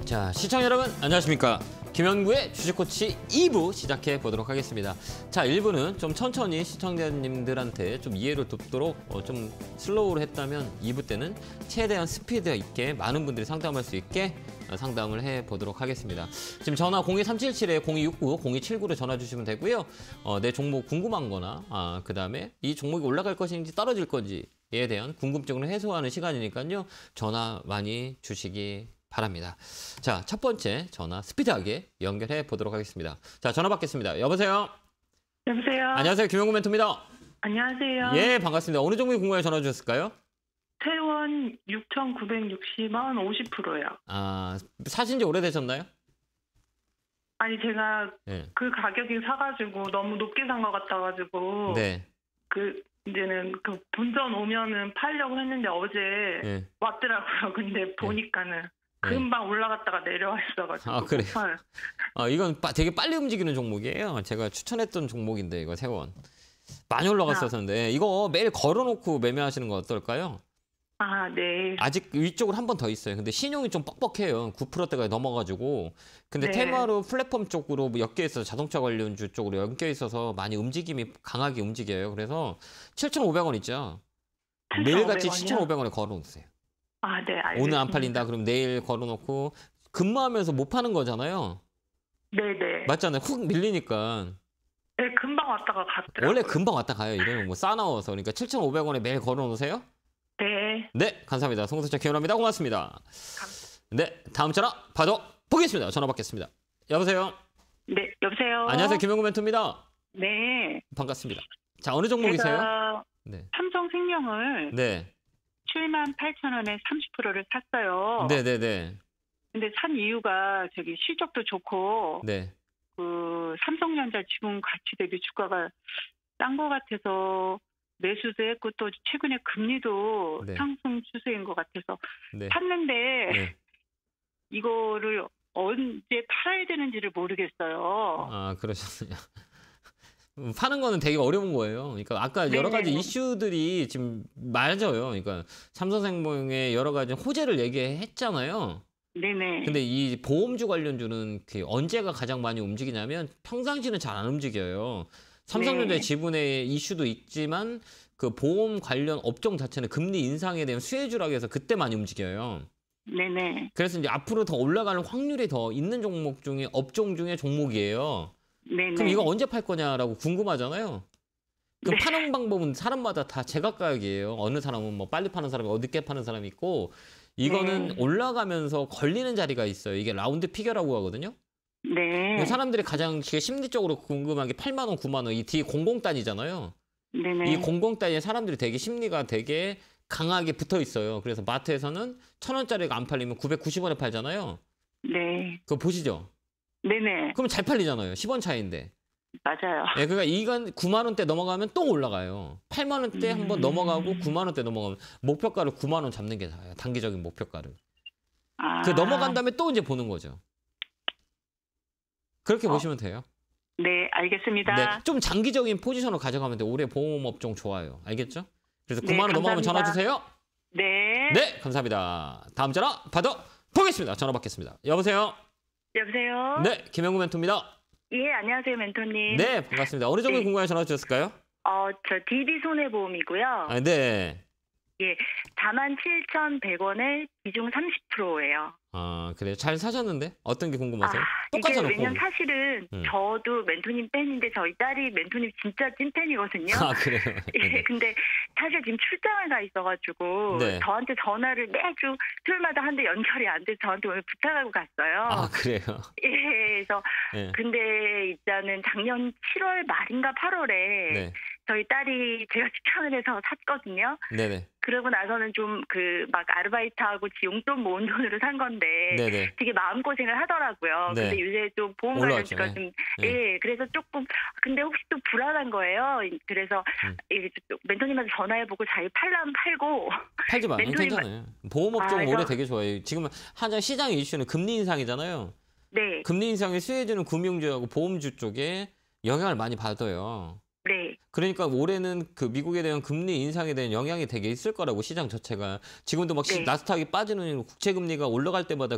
자, 시청자 여러분 안녕하십니까? 김현구의 주식코치 2부 시작해 보도록 하겠습니다. 자, 1부는 좀 천천히 시청자님들한테 좀 이해를 돕도록 좀 슬로우로 했다면 2부 때는 최대한 스피드 있게 많은 분들이 상담할 수 있게 상담을 해 보도록 하겠습니다. 지금 전화 02377-0269, 0279로 전화 주시면 되고요. 내 종목 궁금한 거나 그다음에 이 종목이 올라갈 것인지 떨어질 건지에 대한 궁금증을 해소하는 시간이니까요. 전화 많이 주시기 바랍니다. 자, 첫 번째 전화 스피드하게 연결해 보도록 하겠습니다. 자, 전화 받겠습니다. 여보세요? 여보세요? 안녕하세요. 김현구 멘토입니다. 안녕하세요. 예, 반갑습니다. 어느 종목이 궁금해 전화 주셨을까요? 태원 6,960원 50%요. 아, 사신 지 오래되셨나요? 아니, 제가 네. 그 가격이 사가지고 너무 높게 산 것 같아가지고. 네. 이제는 본전 오면은 팔려고 했는데 어제 네. 왔더라고요. 근데 보니까는 금방 올라갔다가 내려와 있어가지고. 아, 그래요? 이건 되게 빨리 움직이는 종목이에요. 제가 추천했던 종목인데, 이거 세원. 많이 올라갔었는데, 이거 매일 걸어놓고 매매하시는 거 어떨까요? 아, 네. 아직 위쪽으로 한 번 더 있어요. 근데 신용이 좀 뻑뻑해요. 9%대가 넘어가지고. 근데 네. 테마로 플랫폼 쪽으로 엮여 있어서 자동차 관련주 쪽으로 엮여 있어서 많이 움직임이 강하게 움직여요. 그래서 7,500원 있죠. 7,500원 이요? 매일같이 7,500원에 걸어놓으세요. 아, 네, 알겠습니다. 오늘 안 팔린다 그럼 내일 걸어놓고 근무하면서 못 파는 거잖아요. 네네. 맞잖아요. 훅 밀리니까. 네, 금방 왔다가 갔더라고요. 원래 금방 왔다 가요. 이러면 뭐 싸나워서. 그러니까 7,500원에 매일 걸어놓으세요. 네. 네, 감사합니다. 송수차 기원합니다. 고맙습니다. 네, 다음 전화 받아보겠습니다. 전화 받겠습니다. 여보세요? 네, 여보세요? 안녕하세요. 김현구 멘토입니다. 네. 반갑습니다. 자, 어느 종목이세요? 제가 네. 삼성생명을 네. 78,000원에 30%를 샀어요. 네네네. 근데 산 이유가 실적도 좋고 네. 삼성전자 지분 가치 대비 주가가 싼 것 같아서 매수도 했고 또 최근에 금리도 네. 상승 추세인 것 같아서 네. 샀는데 네. 이거를 언제 팔아야 되는지를 모르겠어요. 아, 그러셨군요. 파는 거는 되게 어려운 거예요. 그러니까 아까 여러 가지 네네. 이슈들이 지금 맞아요. 그러니까 삼성생명의 여러 가지 호재를 얘기했잖아요. 네네. 근데 이 보험주 관련주는 언제가 가장 많이 움직이냐면 평상시는 잘 안 움직여요. 삼성전자의 네. 지분의 이슈도 있지만 그 보험 관련 업종 자체는 금리 인상에 대한 수혜주라고 해서 그때 많이 움직여요. 네네. 그래서 이제 앞으로 더 올라가는 확률이 더 있는 종목 중에 업종 중에 종목이에요. 네네. 그럼 이거 언제 팔 거냐라고 궁금하잖아요. 그 네. 파는 방법은 사람마다 다 제각각이에요. 어느 사람은 뭐 빨리 파는 사람이 늦게 파는 사람이 있고 이거는 네. 올라가면서 걸리는 자리가 있어요. 이게 라운드 피겨라고 하거든요. 네. 사람들이 가장 심리적으로 궁금한 게 8만 원, 9만 원, 이 뒤에 00단이잖아요. 네네. 이 00단에 사람들이 되게 심리가 되게 강하게 붙어 있어요. 그래서 마트에서는 1,000원짜리가 안 팔리면 990원에 팔잖아요. 네. 그거 보시죠. 네네. 그럼 잘 팔리잖아요. 10원 차이인데. 맞아요. 예, 그러니까 이건 9만 원대 넘어가면 또 올라가요. 8만 원대 한번 넘어가고 9만 원대 넘어가면 목표가를 9만 원 잡는 게 나아요. 단기적인 목표가를. 그 넘어간 다음에 또 이제 보는 거죠. 그렇게 보시면 돼요. 네, 알겠습니다. 네, 좀 장기적인 포지션을 가져가면 돼요. 올해 보험 업종 좋아요. 알겠죠? 그래서 9만 원 네, 넘어가면 전화 감사합니다. 주세요. 네. 네, 감사합니다. 다음 전화 받아보겠습니다. 전화 받겠습니다. 여보세요? 여보세요? 네, 김현구 멘토입니다. 예, 안녕하세요, 멘토님. 네, 반갑습니다. 어느 정도 네. 궁금해 전화 주셨을까요? 저 DB손해보험이고요. 아, 네. 예, 47,100원에 비중 30%예요. 아, 그래요. 잘 사셨는데? 어떤 게 궁금하세요? 이게 똑같잖아, 왜냐면 보험이. 사실은 저도 멘토님 팬인데 저희 딸이 멘토님 진짜 찐팬이거든요. 아, 그래요? 예, 근데 사실 지금 출장을 가 있어가지고 네. 저한테 전화를 매주 토요일마다 하는데 연결이 안 돼서 저한테 오늘 부탁하고 갔어요. 아, 그래요? 예, 그래서 네. 근데 일단은 작년 7월 말인가 8월에 네. 저희 딸이 제가 추천을 해서 샀거든요. 네네. 그러고 나서는 좀 막 아르바이트하고 용돈 모은 돈으로 산 건데 네네. 되게 마음고생을 하더라고요. 네. 근데 요새 좀 보험 올라왔죠. 관련주가 좀 네. 예, 그래서 조금 근데 혹시 또 불안한 거예요. 그래서 이게 좀 멘토님한테 전화해보고 자기 팔라면 팔고 팔지 마요. 멘토님- 괜찮아요. 보험 업종 그래서- 올해 되게 좋아요. 지금 한장 시장의 이슈는 금리 인상이잖아요. 네, 금리 인상의 수혜주는 금융주하고 보험주 쪽에 영향을 많이 받아요. 네, 그러니까 올해는 그 미국에 대한 금리 인상에 대한 영향이 되게 있을 거라고 시장 자체가 지금도 막 네. 나스닥이 빠지는 이유로 국채 금리가 올라갈 때마다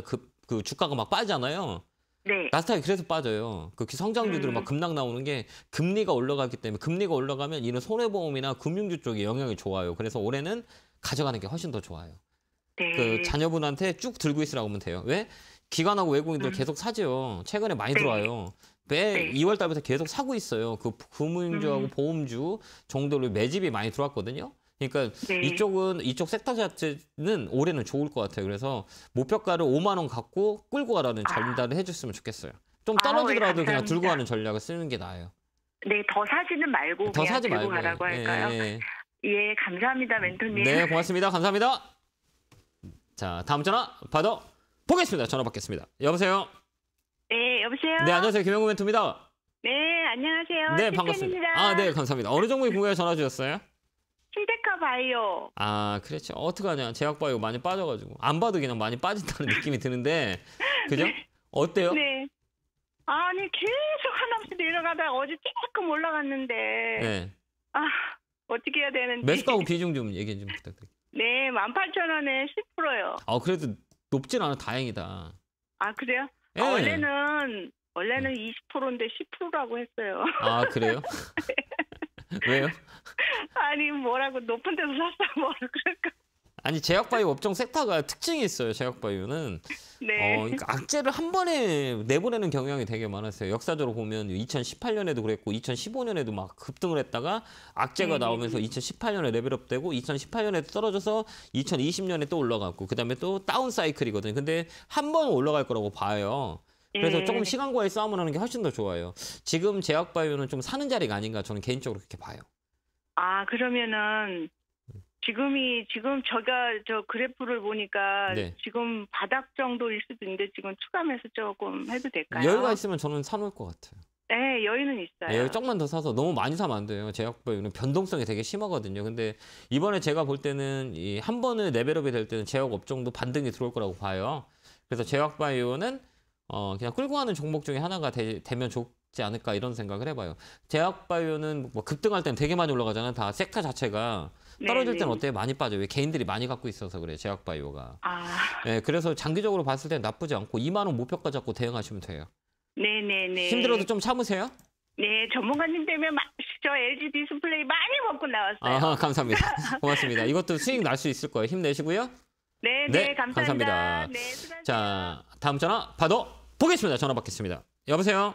그 주가가 막 빠지잖아요. 네. 나스닥이 그래서 빠져요. 그 성장주들은 막 급락 나오는 게 금리가 올라가기 때문에 금리가 올라가면 이런 손해보험이나 금융주 쪽에 영향이 좋아요. 그래서 올해는 가져가는 게 훨씬 더 좋아요. 네. 그 자녀분한테 쭉 들고 있으라고 하면 돼요. 왜? 기관하고 외국인들 계속 사죠. 최근에 많이 네. 들어와요. 매 네. 2월 달부터 계속 사고 있어요. 그 금융주하고 보험주 정도로 매집이 많이 들어왔거든요. 그러니까 네. 이쪽 섹터 자체는 올해는 좋을 것 같아요. 그래서 목표가를 5만 원 갖고 끌고 가라는 전달을 해줬으면 좋겠어요. 좀 떨어지더라도 그냥 들고 가는 전략을 쓰는 게 나아요. 네, 더 사지는 말고 더 그냥 사지 들고 말고. 가라고 할까요? 예. 예, 감사합니다, 멘토님. 네, 고맙습니다. 감사합니다. 자, 다음 전화 받아 보겠습니다. 전화 받겠습니다. 여보세요. 네, 여보세요? 네, 안녕하세요. 김영구 멘토입니다. 네, 안녕하세요. 네, 반갑습니다. 팬입니다. 아, 네, 감사합니다. 어느 종목이 궁금해 전화 주셨어요? 실데카 바이오. 아, 그렇죠. 어떡하냐. 제약바이오 많이 빠져가지고. 안 봐도 그냥 많이 빠진다는 느낌이 드는데. 그죠? 어때요? 네. 아니, 계속 한없이 내려가다가 어제 조금 올라갔는데. 네. 아, 어떻게 해야 되는지. 매수가하고 비중 좀 얘기 좀 부탁드릴게요. 네, 18,000원에 10%요. 아, 그래도 높진 않아. 다행이다. 아, 그래요? 예. 아, 원래는 20%인데 10%라고 했어요. 아, 그래요? 왜요? 아니, 뭐라고 높은 데서 샀다 뭐라 그럴까. 아니, 제약바이오 업종 섹터가 특징이 있어요. 제약바이오는. 네. 그러니까 악재를 한 번에 내보내는 경향이 되게 많았어요. 역사적으로 보면 2018년에도 그랬고 2015년에도 막 급등을 했다가 악재가 나오면서 2018년에 레벨업되고 2018년에 떨어져서 2020년에 또 올라갔고 그다음에 또 다운 사이클이거든요. 근데 한 번 올라갈 거라고 봐요. 그래서 조금 시간과의 싸움을 하는 게 훨씬 더 좋아요. 지금 제약바이오는 좀 사는 자리가 아닌가 저는 개인적으로 그렇게 봐요. 아, 그러면은 지금 저 그래프를 보니까 네. 지금 바닥 정도일 수도 있는데 지금 추가매수 조금 해도 될까요? 여유가 있으면 저는 사놓을 것 같아요. 네, 여유는 있어요. 네, 조금만 더 사서 너무 많이 사면 안 돼요. 제약바이오는 변동성이 되게 심하거든요. 근데 이번에 제가 볼 때는 이 한 번에 레벨업이 될 때는 제약 업종도 반등이 들어올 거라고 봐요. 그래서 제약바이오는 그냥 끌고 가는 종목 중에 하나가 되면 좋지 않을까 이런 생각을 해봐요. 제약바이오는 뭐 급등할 때는 되게 많이 올라가잖아요. 다 섹터 자체가 떨어질 때는 어때요? 많이 빠져요. 왜 개인들이 많이 갖고 있어서 그래요. 제약바이오가. 아, 네, 그래서 장기적으로 봤을 때 나쁘지 않고 2만 원 목표가 잡고 대응하시면 돼요. 네네네. 힘들어도 좀 참으세요. 네, 전문가님 때문에 저 LG 디스플레이 많이 먹고 나왔어요. 아, 감사합니다. 고맙습니다. 이것도 수익 날 수 있을 거예요. 힘내시고요. 네, 네, 감사합니다. 감사합니다. 네, 수고하세요. 자, 다음 전화 받아 보겠습니다. 전화 받겠습니다. 여보세요?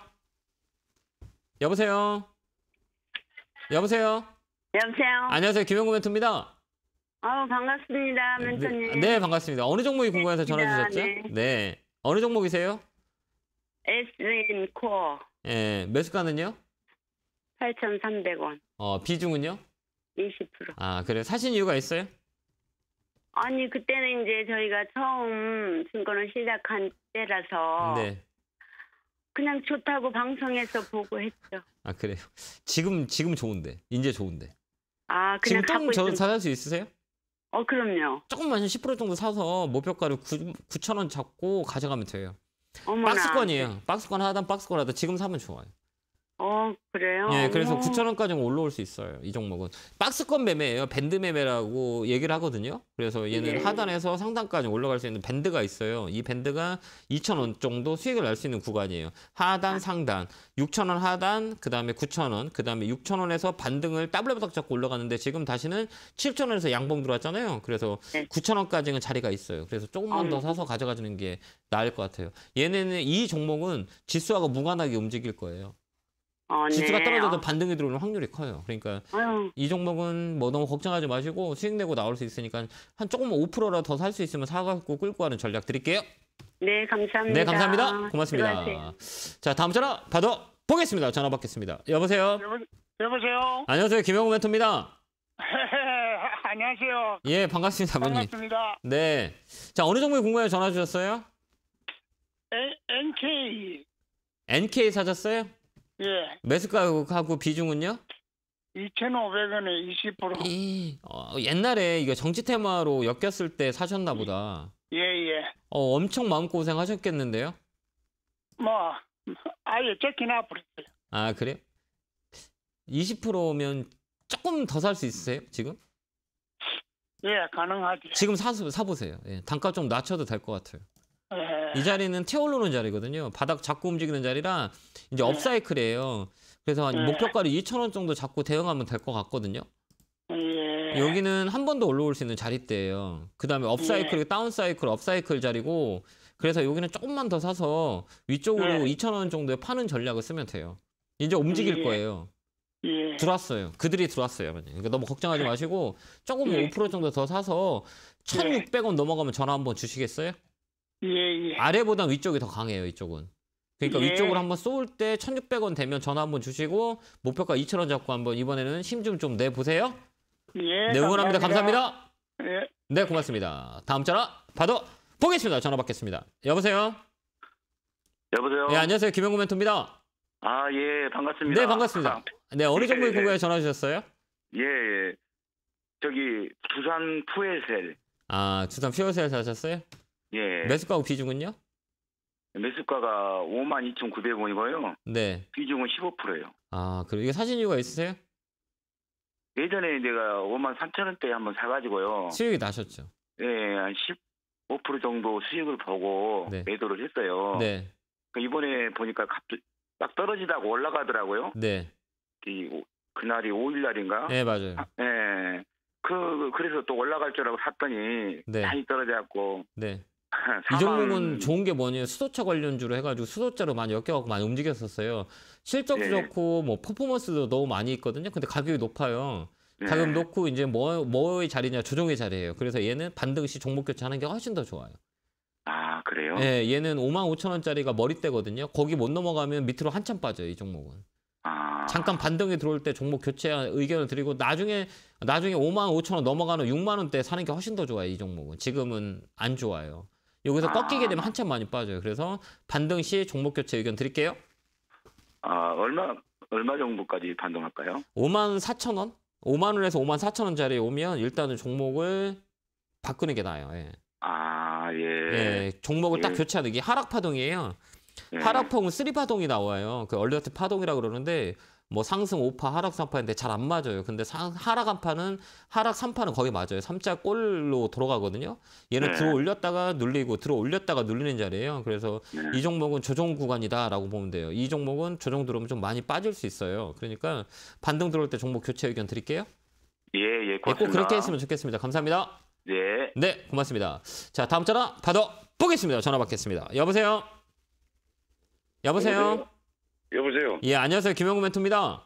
여보세요? 여보세요? 여보세요. 안녕하세요. 김영구 멘토입니다. 반갑습니다, 멘토님. 네, 반갑습니다. 어느 종목이 궁금해서 전화 주셨죠? 네. 네. 어느 종목이세요? SM 코어 예, 매수가는요? 8,300원, 비중은요? 20%. 아, 그래요? 사신 이유가 있어요? 아니, 그때는 이제 저희가 처음 증권을 시작한 때라서 네. 그냥 좋다고 방송에서 보고 했죠. 아, 그래요? 지금 좋은데. 이제 좋은데. 아, 지금 그냥 갖고 조금 있으면. 살 수 있으세요? 그럼요. 조금만 10% 정도 사서 목표가를 9,000원 잡고 가져가면 돼요. 어머나. 박스권이에요. 박스권 하단 박스권 하단 지금 사면 좋아요. 그래요? 예, 그래서 어머. 9,000원까지 올라올 수 있어요. 이 종목은. 박스권 매매예요. 밴드 매매라고 얘기를 하거든요. 그래서 얘는 네. 하단에서 상단까지 올라갈 수 있는 밴드가 있어요. 이 밴드가 2,000원 정도 수익을 낼 수 있는 구간이에요. 하단, 상단. 6,000원 하단, 그다음에 9,000원, 그다음에 6,000원에서 반등을 따블레바닥 잡고 올라가는데 지금 다시는 7,000원에서 양봉 들어왔잖아요. 그래서 네. 9,000원까지는 자리가 있어요. 그래서 조금만 더 사서 가져가주는 게 나을 것 같아요. 이 종목은 지수하고 무관하게 움직일 거예요. 지수가 네. 떨어져도 반등이 들어오는 확률이 커요. 그러니까 아유, 이 종목은 뭐 너무 걱정하지 마시고 수익 내고 나올 수 있으니까 한 조금 5%라도 더 살 수 있으면 사갖고 끌고 가는 전략 드릴게요. 네, 감사합니다. 네, 감사합니다. 고맙습니다. 수고하세요. 자, 다음 전화 받아 보겠습니다. 전화 받겠습니다. 여보세요? 여보세요. 안녕하세요. 김영구 멘토입니다. 안녕하세요. 예, 반갑습니다, 아버님. 반갑습니다. 네. 자, 어느 종목이 궁금해서 전화 주셨어요? NK. NK 사셨어요? 예. 매수가하고 비중은요? 2,500원에 20%. 옛날에 이거 정치 테마로 엮였을 때 사셨나 보다. 예, 예. 엄청 마음고생 하셨겠는데요? 뭐, 아예 쫓기 나버렸어요. 아, 그래요? 20%면 조금 더 살 수 있으세요, 지금? 예, 가능하지. 지금 사보세요. 예, 단가 좀 낮춰도 될 것 같아요. 이 자리는 태올르는 자리거든요. 바닥 자꾸 움직이는 자리라 이제 업사이클이에요. 그래서 한 목표가를 2,000원 정도 잡고 대응하면 될 것 같거든요. 여기는 한 번 더 올라올 수 있는 자리대예요. 그 다음에 업사이클, 다운사이클, 업사이클 자리고 그래서 여기는 조금만 더 사서 위쪽으로 2,000원 정도에 파는 전략을 쓰면 돼요. 이제 움직일 거예요. 들어왔어요. 그들이 들어왔어요. 그러니까 너무 걱정하지 마시고 조금 5% 정도 더 사서 1,600원 넘어가면 전화 한번 주시겠어요? 아래보단 위쪽이 더 강해요. 이쪽은. 그러니까 위쪽으로 한번 쏠 때 1,600원 되면 전화 한번 주시고 목표가 2,000원 잡고 한번 이번에는 힘 좀 내보세요. 네, 응원합니다. 감사합니다. 네, 고맙습니다. 다음 전화 받아 보겠습니다. 전화 받겠습니다. 여보세요? 여보세요? 네, 안녕하세요. 김영구 멘토입니다. 아, 예, 반갑습니다. 네, 반갑습니다. 네, 어느 종목에 궁금해 전화 주셨어요? 예. 저기 두산 푸에셀. 아, 두산 퓨어셀 사셨어요? 예. 매수가하고 비중은요? 매수가가 52,900원이고요. 네. 비중은 15%예요. 아, 그리고 이게 사신 이유가 있으세요? 예전에 내가 53,000원대에 한번 사가지고요. 수익이 나셨죠? 예, 한 15% 정도 수익을 보고 네. 매도를 했어요. 네. 이번에 보니까 막 떨어지다가 올라가더라고요. 네. 그날이 5일날인가? 네, 맞아요. 예. 그래서 또 올라갈 줄 알고 샀더니 네. 많이 떨어져갖고. 네. 이 종목은 좋은 게 뭐냐면 수소차 관련주로 해가지고 수소차로 많이 엮여갖고 많이 움직였었어요. 실적도 좋고 뭐 퍼포먼스도 너무 많이 있거든요. 근데 가격이 높아요. 가격 높고 이제 뭐의 자리냐 조정의 자리예요. 그래서 얘는 반등 시 종목 교체하는 게 훨씬 더 좋아요. 아, 그래요? 네, 얘는 55,000원짜리가 머리대거든요. 거기 못 넘어가면 밑으로 한참 빠져요. 이 종목은. 아. 잠깐 반등이 들어올 때 종목 교체 의견을 드리고 나중에 55,000원 넘어가는 6만 원대 사는 게 훨씬 더 좋아요. 이 종목은. 지금은 안 좋아요. 여기서 꺾이게 되면 한참 많이 빠져요. 그래서 반등 시 종목 교체 의견 드릴게요. 아, 얼마 정도까지 반등할까요? 54,000원? 5만 원에서 54,000원짜리 오면 일단은 종목을 바꾸는 게 나아요. 예. 아, 예. 예, 종목을 딱 교체하는 게 하락 파동이에요. 하락폭은 3파동이 나와요. 그 얼리어트 파동이라고 그러는데 뭐 상승 5파, 하락 3파인데 잘 안 맞아요. 근데 하락 1파는 하락 3파는 거의 맞아요. 3자 꼴로 돌아가거든요. 얘는 들어 올렸다가 눌리고 들어 올렸다가 눌리는 자리예요. 그래서 이 종목은 조정 구간이다라고 보면 돼요. 이 종목은 조정 들어오면 좀 많이 빠질 수 있어요. 그러니까 반등 들어올 때 종목 교체 의견 드릴게요. 예, 꼭 그렇게 했으면 좋겠습니다. 감사합니다. 네. 네, 고맙습니다. 자, 다음 전화 받아 보겠습니다. 전화 받겠습니다. 여보세요? 여보세요? 여보세요? 예, 안녕하세요. 김영구 멘토입니다.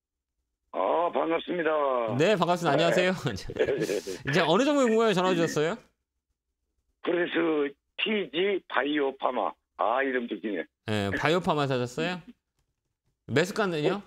아, 반갑습니다. 네, 반갑습니다. 안녕하세요. 이제 어느 종목에 궁금해 전화 주셨어요? 그래서 TG 바이오 파마. 아, 이름 좋기네. 네, 바이오파마 사셨어요? 매수가는요?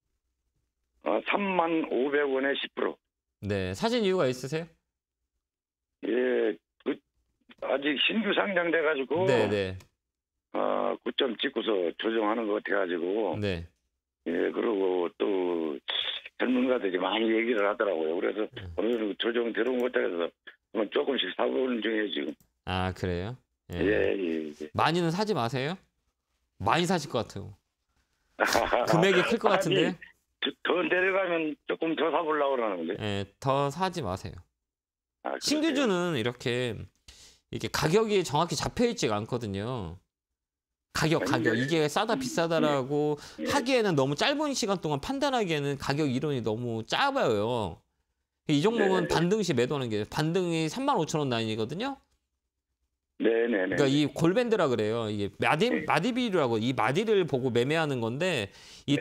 35,500원에 10%. 네, 사신 이유가 있으세요? 예, 아직 신규 상장돼가지고. 네. 9점 찍고서 조정하는 것 같아가지고. 네. 예, 그리고 또 전문가들이 많이 얘기를 하더라고요. 그래서 오늘 조정 들어온 것 같아서 조금씩 사보는 중이에요, 지금. 아, 그래요? 예. 많이는 사지 마세요. 많이 사실 것 같아요. 금액이 클 것 같은데요? 더 내려가면 조금 더 사보려고 그러는데. 예, 더 사지 마세요. 아, 신규주는 이렇게 가격이 정확히 잡혀있지가 않거든요. 가격. 이게 싸다 비싸다라고 하기에는 너무 짧은 시간 동안 판단하기에는 가격 이론이 너무 짧아요. 이 종목은 반등 시 매도하는 게 반등이 35,000원 라인이거든요. 네네네. 그러니까 이 골밴드라 그래요. 이게 마디 비율이라고 이 마디를 보고 매매하는 건데 이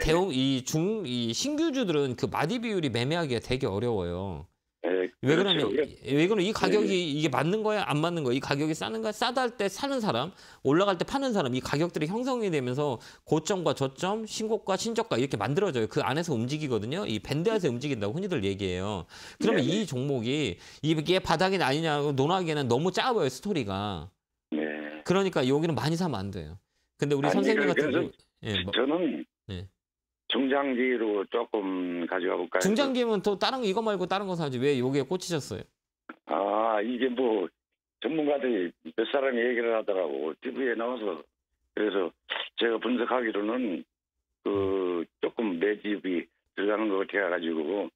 신규주들은 그 마디 비율이 매매하기가 되게 어려워요. 왜 그러냐면 이 가격이 이게 맞는 거야 안 맞는 거야 이 가격이 싸는 거야 싸다 할 때 사는 사람 올라갈 때 파는 사람 이 가격들이 형성이 되면서 고점과 저점 신고가 신저가 이렇게 만들어져요. 그 안에서 움직이거든요. 이 밴드에서 움직인다고 흔히들 얘기해요. 그러면 이 종목이 이게 바닥이 아니냐고 논하기에는 너무 짧아요 스토리가. 그러니까 여기는 많이 사면 안 돼요. 근데 우리 선생님 같은 경우 저는 중장기로 조금 가져가 볼까요? 중장기면 또 다른 거 이거 말고 다른 거 사지 왜 여기에 꽂히셨어요? 아, 이게 뭐 전문가들이 몇 사람이 얘기를 하더라고. TV에 나와서. 그래서 제가 분석하기로는 조금 매집이 들어가는 것 같아가지고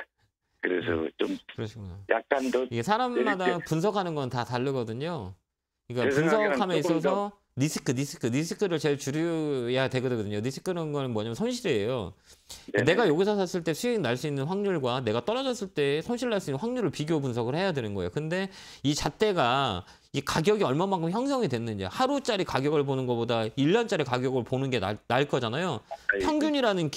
그래서 좀 그러시구나. 약간 더 이게 사람마다 분석하는 건 다 다르거든요. 그러니까 제 생각에는 분석함에 조금 있어서 리스크를 제일 줄여야 되거든요. 리스크는 건 뭐냐면 손실이에요. 네네. 내가 여기서 샀을 때 수익 날 수 있는 확률과 내가 떨어졌을 때 손실 날 수 있는 확률을 비교 분석을 해야 되는 거예요. 근데 이 잣대가 이 가격이 얼마만큼 형성이 됐는지 하루짜리 가격을 보는 것보다 1년짜리 가격을 보는 게 나을 거잖아요. 평균이라는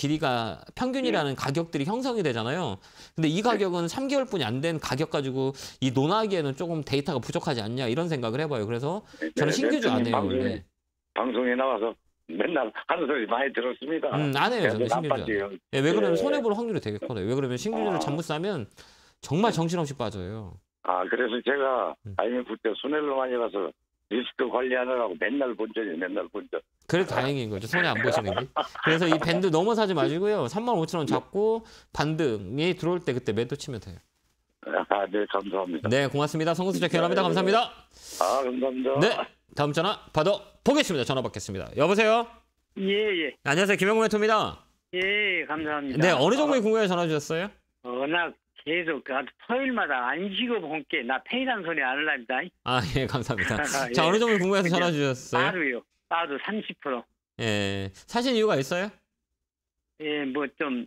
가격들이 형성이 되잖아요. 근데 이 가격은 3개월뿐이 안 된 가격 가지고 이 논하기에는 조금 데이터가 부족하지 않냐 이런 생각을 해봐요. 그래서 저는 신규주 안 해요. 원래. 방송에 나와서 맨날 하는 소리 많이 들었습니다. 안 해요. 저는 신규주 안 해요. 왜 그러면 손해볼 확률이 되게 커요. 왜 그러면 신규주를 잘못 사면 정말 정신없이 빠져요. 그래서 제가 IMF 때 손해를 많이 봐서 리스크 관리하느라고 맨날 본전이에요. 맨날 본전. 그래 다행인 거죠. 손해 안 보시는 게. 그래서 이 밴드 넘어 사지 마시고요. 35,000원 잡고 반등이 들어올 때 그때 매도 치면 돼요. 네, 감사합니다. 네, 고맙습니다. 송구수자 결합니다. 감사합니다. 감사합니다. 네, 다음 전화 받아보겠습니다. 전화 받겠습니다. 여보세요? 예. 안녕하세요. 김영구 멘토입니다. 예, 감사합니다. 네, 어느 종목에 궁금해 전화 주셨어요? 나 계속 토요일마다 안 쉬고 본게 나 팬이라는 소리 안 할랍니다. 예, 감사합니다. 예. 자, 어느 종목에 궁금해서 전화 주셨어요? 빠르요. 빠도 30%. 예, 사신 이유가 있어요? 예, 뭐 좀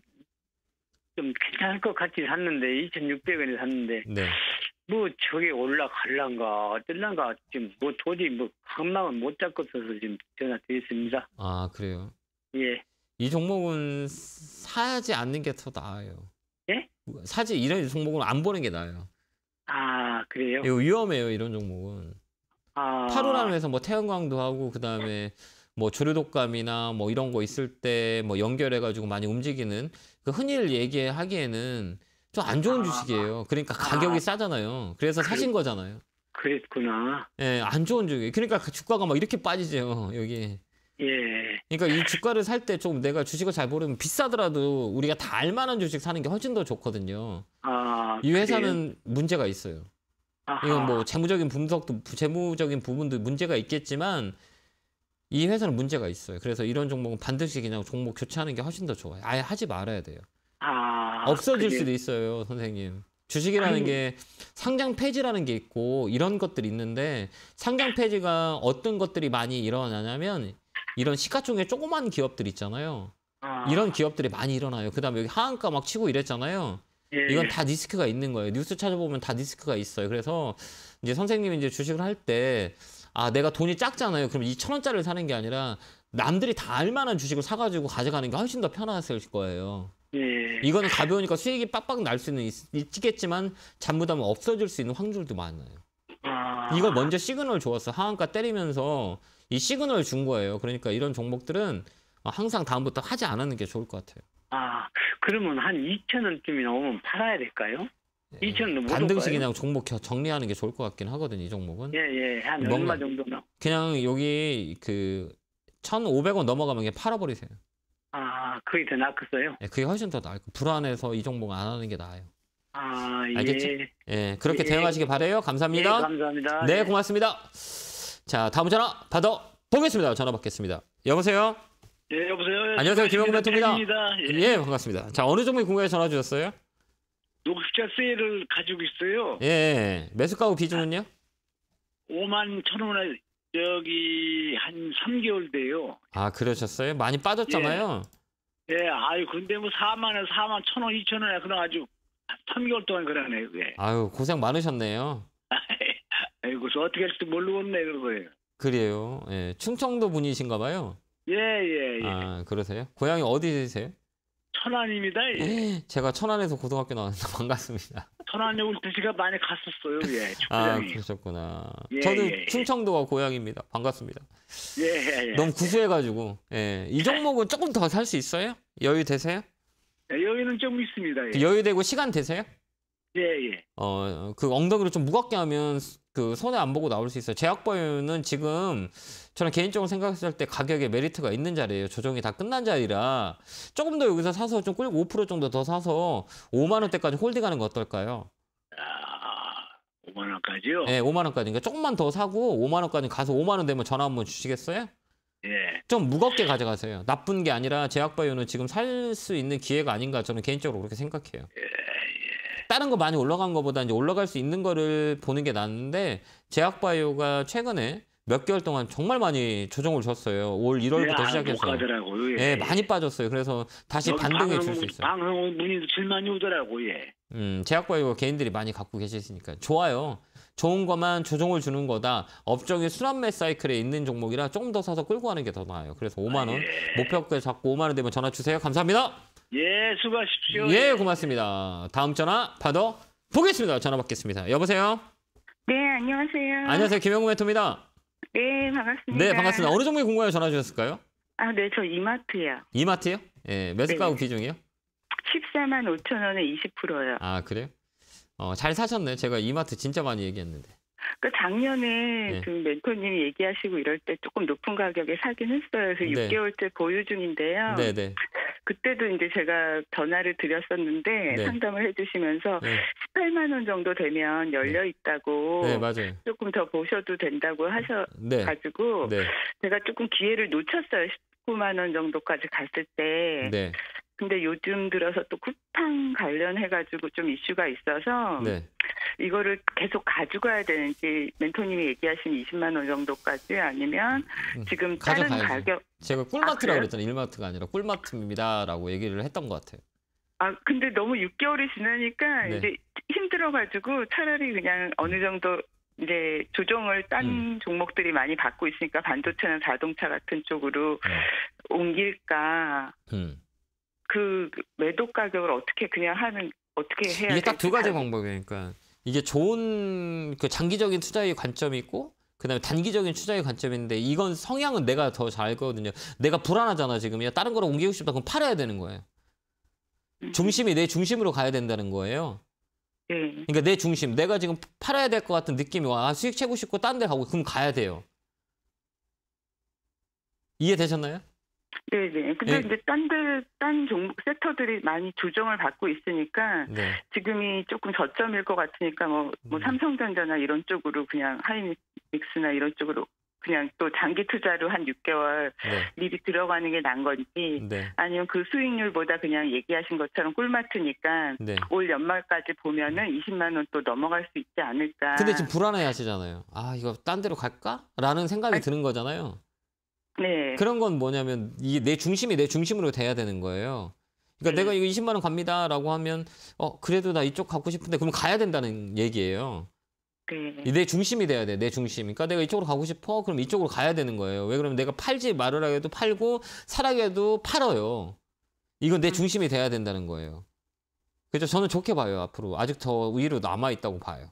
괜찮을 것 같이 샀는데 2,600원에 샀는데 네. 뭐 저게 올라갈란가 어떨란가 지금 뭐 도저히 뭐 감망을 못 잡고서서 지금 전화 드렸습니다. 그래요. 예. 이 종목은 사지 않는 게 더 나아요. 예? 이런 종목은 안 보는 게 나아요. 그래요? 이거 위험해요, 이런 종목은. 타로라는 회사 뭐 태양광도 하고 그다음에 뭐 조류독감이나 뭐 이런 거 있을 때 뭐 연결해가지고 많이 움직이는 그 흔히 얘기하기에는 좀 안 좋은 주식이에요. 그러니까 가격이 싸잖아요. 그래서 사신 거잖아요. 그랬구나. 예, 안 좋은 주식. 그러니까 그 주가가 막 이렇게 빠지죠, 여기. 예. 그러니까 이 주가를 살 때 좀 내가 주식을 잘 모르면 비싸더라도 우리가 다 알만한 주식 사는 게 훨씬 더 좋거든요. 이 회사는 문제가 있어요. 이건 뭐 재무적인 부분도 문제가 있겠지만 이 회사는 문제가 있어요. 그래서 이런 종목은 반드시 그냥 종목 교체하는 게 훨씬 더 좋아요. 아예 하지 말아야 돼요. 없어질 수도 있어요, 선생님. 주식이라는 게 상장 폐지라는 게 있고 이런 것들이 있는데 상장 폐지가 어떤 것들이 많이 일어나냐면 이런 시가총액 조그만 기업들 있잖아요. 이런 기업들이 많이 일어나요. 그다음에 여기 하한가 막 치고 이랬잖아요. 이건 다 리스크가 있는 거예요. 뉴스 찾아보면 다 리스크가 있어요. 그래서 이제 선생님이 이제 주식을 할 때 내가 돈이 작잖아요. 그럼 2,000원짜리를 사는 게 아니라 남들이 다 알만한 주식을 사가지고 가져가는 게 훨씬 더 편하실 거예요. 이거는 가벼우니까 수익이 빡빡 날 수는 있겠지만 잘못하면 없어질 수 있는 확률도 많아요. 이걸 먼저 시그널 줬어. 하한가 때리면서 이 시그널을 준 거예요. 그러니까 이런 종목들은 항상 다음부터 하지 않는 게 좋을 것 같아요. 그러면 한 2,000원쯤이나 오면 팔아야 될까요? 2,000원도 못 반등씩 그냥 종목 정리하는 게 좋을 것 같긴 하거든요. 이 종목은. 한 얼마 정도나? 그냥 여기 그 1,500원 넘어가면 그냥 팔아버리세요. 그게 더 낫겠어요? 그게 훨씬 더 나을 거예요. 불안해서 이 종목 안 하는 게 나아요. 알겠죠? 예. 그렇게 대응하시기 바라요. 감사합니다. 감사합니다. 네, 고맙습니다. 자, 다음 전화 받아보겠습니다. 전화 받겠습니다. 여보세요? 네, 여보세요. 안녕하세요. 김영구 멘토입니다. 예. 반갑습니다. 자, 어느 종목에 궁금해 전화 주셨어요? 녹색자 세일을 가지고 있어요. 예. 매수가구 비중은요? 51,000원에 여기 한 3개월 돼요. 그러셨어요? 많이 빠졌잖아요. 예, 근데 뭐 41,000원, 2,000원에 그래가지고 3개월 동안 그러네요, 그게. 고생 많으셨네요. 그래서 어떻게 할지 모르겠네, 그거예요. 그래요. 예. 충청도 분이신가 봐요. 예. 그러세요? 고향이 어디세요? 천안입니다. 예. 제가 천안에서 고등학교 나왔는데 반갑습니다. 천안에 올 때 제가 많이 갔었어요. 예. 축구장에. 그러셨구나. 예, 저도 예. 충청도가 고향입니다. 반갑습니다. 예. 너무 구수해가지고. 이 종목은 조금 더 살 수 있어요? 여유 되세요? 여기는 좀 있습니다. 예. 여유 되고 시간 되세요? 예. 그 엉덩이를 좀 무겁게 하면 그 손해 안 보고 나올 수 있어요. 제약바이오는 지금 저는 개인적으로 생각했을 때 가격에 메리트가 있는 자리예요. 조정이 다 끝난 자리라 조금 더 여기서 사서 좀 끌고 5% 정도 더 사서 5만 원대까지 홀딩하는 거 어떨까요? 5만 원까지요? 네, 5만 원까지. 그러니까 조금만 더 사고 5만 원까지 가서 5만 원 되면 전화 한번 주시겠어요? 예. 좀 무겁게 가져가세요. 나쁜 게 아니라 제약바이오는 지금 살 수 있는 기회가 아닌가 저는 개인적으로 그렇게 생각해요. 다른 거 많이 올라간 거보다 이제 올라갈 수 있는 거를 보는 게 낫는데 제약바이오가 최근에 몇 개월 동안 정말 많이 조정을 줬어요. 올 1월부터 못 시작해서. 가더라고요. 예, 많이 빠졌어요. 그래서 다시 반등해 줄 수 있어요. 방송 문의도 제일 많이 오더라고. 예. 제약바이오 개인들이 많이 갖고 계시니까 좋아요. 좋은 것만 조정을 주는 거다. 업종의 순환매 사이클에 있는 종목이라 조금 더 사서 끌고 가는 게 더 나아요. 그래서 5만 원 목표가에 잡고 5만 원 되면 전화 주세요. 감사합니다. 예, 수고하십시오. 예, 고맙습니다. 다음 전화 받아 보겠습니다. 전화 받겠습니다. 여보세요. 네, 안녕하세요. 안녕하세요. 김영구 멘토입니다. 네, 반갑습니다. 네, 반갑습니다. 어느 종목에 궁금해 전화 주셨을까요? 아, 네, 저 이마트요. 이마트요? 예, 매수 가구 네. 비중이요? 14만 5천 원에 20%요. 아, 그래요? 잘 사셨네. 제가 이마트 진짜 많이 얘기했는데. 그 작년에 네. 그 멘토님이 얘기하시고 이럴 때 조금 높은 가격에 사긴 했어요. 그래서 네. 6개월째 보유 중인데요. 네, 네. 그때도 이제 제가 전화를 드렸었는데 네. 상담을 해주시면서 네. 18만 원 정도 되면 열려 있다고 네, 맞아요. 조금 더 보셔도 된다고 네. 하셔가지고 네. 제가 조금 기회를 놓쳤어요. 19만 원 정도까지 갔을 때. 네. 근데 요즘 들어서 또 쿠팡 관련해가지고 좀 이슈가 있어서 네. 이거를 계속 가져가야 되는지 멘토님이 얘기하신 20만 원 정도까지 아니면 지금 다른 가져가야죠. 가격. 제가 꿀마트라고 그래요? 그랬잖아요. 일마트가 아니라 꿀마트입니다라고 얘기를 했던 것 같아요. 아 근데 너무 6개월이 지나니까 네. 이제 힘들어가지고 차라리 그냥 어느 정도 이제 조정을 딴 종목들이 많이 받고 있으니까 반도체나 자동차 같은 쪽으로 옮길까. 그 매도 가격을 어떻게 그냥 어떻게 해야 이게 딱 두 가지 될지 방법이니까 이게 좋은 그 장기적인 투자의 관점이 있고 그다음에 단기적인 투자의 관점인데 이건 성향은 내가 더 잘 알거든요. 내가 불안하잖아 지금. 야, 다른 거로 옮기고 싶다. 그럼 팔아야 되는 거예요. 중심이 내 중심으로 가야 된다는 거예요. 네. 그러니까 내 중심. 내가 지금 팔아야 될 것 같은 느낌이 와. 아, 수익 채고 싶고 딴 데 가고 그럼 가야 돼요. 이해되셨나요? 네네. 근데 네. 이제 딴 종목 섹터들이 많이 조정을 받고 있으니까 네. 지금이 조금 저점일 것 같으니까 뭐 삼성전자나 이런 쪽으로 그냥 하이닉스나 이런 쪽으로 그냥 또 장기 투자로 한 6개월 네. 미리 들어가는 게 난 건지 네. 아니면 그 수익률보다 그냥 얘기하신 것처럼 꿀마트니까 네. 올 연말까지 보면은 20만 원 또 넘어갈 수 있지 않을까. 근데 지금 불안해 하시잖아요. 아, 이거 딴 데로 갈까? 라는 생각이 드는 거잖아요. 네. 그런 건 뭐냐면 이게 내 중심이 내 중심으로 돼야 되는 거예요. 그러니까 내가 이거 20만 원 갑니다라고 하면 그래도 나 이쪽 갖고 싶은데 그럼 가야 된다는 얘기예요. 네. 내 중심이 돼야 돼. 내 중심. 그러니까 내가 이쪽으로 가고 싶어. 그럼 이쪽으로 가야 되는 거예요. 왜 그러면 내가 팔지 말으라 해도 팔고 사라고 해도 팔아요. 이건 내 중심이 돼야 된다는 거예요. 그래서 저는 좋게 봐요. 앞으로 아직 더 위로 남아 있다고 봐요.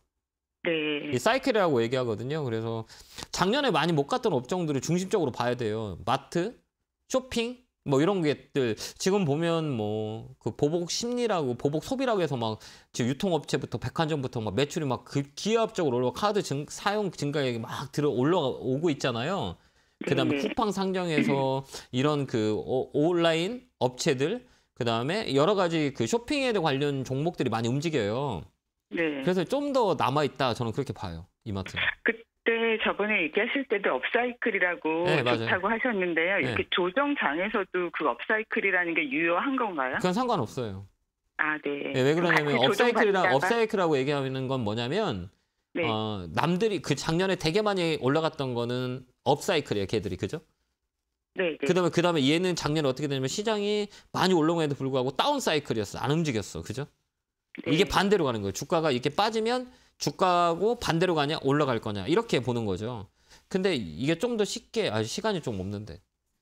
네. 이 사이클이라고 얘기하거든요. 그래서 작년에 많이 못 갔던 업종들을 중심적으로 봐야 돼요. 마트, 쇼핑, 뭐 이런 것들 지금 보면 뭐 그 보복 심리라고 보복 소비라고 해서 막 지금 유통업체부터 백화점부터 막 매출이 막 기하급적으로 올라가 카드 사용 증가액이 막 올라오고 있잖아요. 그다음에 쿠팡 상정에서 이런 그 온라인 업체들 그다음에 여러 가지 그 쇼핑에 관련 종목들이 많이 움직여요. 네. 그래서 좀 더 남아 있다 저는 그렇게 봐요. 이마트는. 그때 저번에 얘기하실 때도 업사이클이라고 네, 맞아요. 좋다고 하셨는데요. 네. 이렇게 조정장에서도 그 업사이클이라는 게 유효한 건가요? 그건 상관없어요. 아, 네. 네, 왜 그러냐면 같이 조정받다가? 업사이클이라고 얘기하는 건 뭐냐면 네. 남들이 그 작년에 되게 많이 올라갔던 거는 업사이클이에요, 걔들이. 그죠? 네, 네. 그다음에 얘는 작년에 어떻게 되냐면 시장이 많이 올라옴에도 불구하고 다운사이클이었어. 안 움직였어. 그죠? 네. 이게 반대로 가는 거예요. 주가가 이렇게 빠지면 주가하고 반대로 가냐 올라갈 거냐 이렇게 보는 거죠. 근데 이게 좀 더 쉽게 시간이 좀 없는데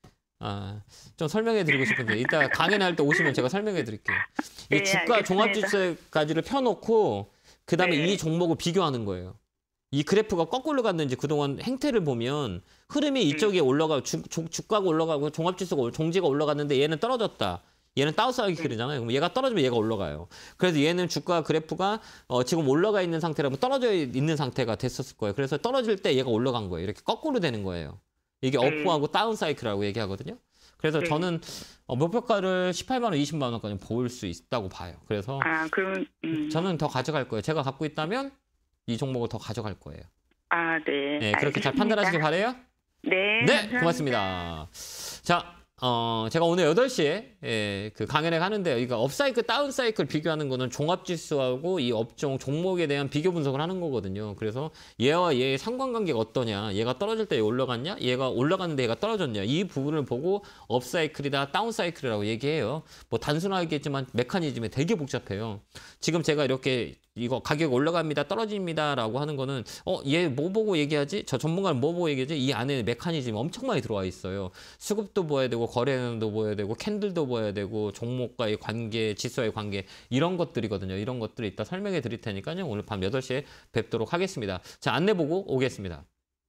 좀 설명해 드리고 싶은데 이따 강연 할 때 오시면 제가 설명해 드릴게요. 이 네, 주가 알겠습니다. 종합지수까지를 펴놓고 그다음에 네. 이 종목을 비교하는 거예요. 이 그래프가 거꾸로 갔는지 그동안 행태를 보면 흐름이 이쪽에 올라가고 주가가 올라가고 종합지수가 종지가 올라갔는데 얘는 떨어졌다. 얘는 다운사이클이잖아요. 그럼 얘가 떨어지면 얘가 올라가요. 그래서 얘는 주가 그래프가 지금 올라가 있는 상태라면 떨어져 있는 상태가 됐었을 거예요. 그래서 떨어질 때 얘가 올라간 거예요. 이렇게 거꾸로 되는 거예요. 이게 업하고 다운사이클이라고 얘기하거든요. 그래서 저는 목표가를 18만 원, 20만 원까지 볼 수 있다고 봐요. 그래서 그럼 저는 더 가져갈 거예요. 제가 갖고 있다면 이 종목을 더 가져갈 거예요. 네. 네, 그렇게 잘 알겠습니다. 판단하시길 바래요. 네. 네, 감사합니다. 고맙습니다. 자, 제가 오늘 8시에 그 강연에 가는데요. 이거 업사이클, 다운사이클 비교하는 거는 종합지수하고 이 업종, 종목에 대한 비교 분석을 하는 거거든요. 그래서 얘와 얘의 상관관계가 어떠냐, 얘가 떨어질 때 얘 올라갔냐, 얘가 올라갔는데 얘가 떨어졌냐, 이 부분을 보고 업사이클이다, 다운사이클이라고 얘기해요. 뭐 단순하겠지만 메커니즘이 되게 복잡해요. 지금 제가 이렇게 이거 가격 올라갑니다, 떨어집니다라고 하는 거는 얘 뭐 보고 얘기하지? 저 전문가는 뭐 보고 얘기하지? 이 안에 메커니즘이 엄청 많이 들어와 있어요. 수급도 봐야 되고 거래량도 봐야 되고 캔들도 봐야 되고 종목과의 관계, 지수와의 관계 이런 것들이거든요. 이런 것들을 이따 설명해 드릴 테니까요. 오늘 밤 8시에 뵙도록 하겠습니다. 자, 안내 보고 오겠습니다.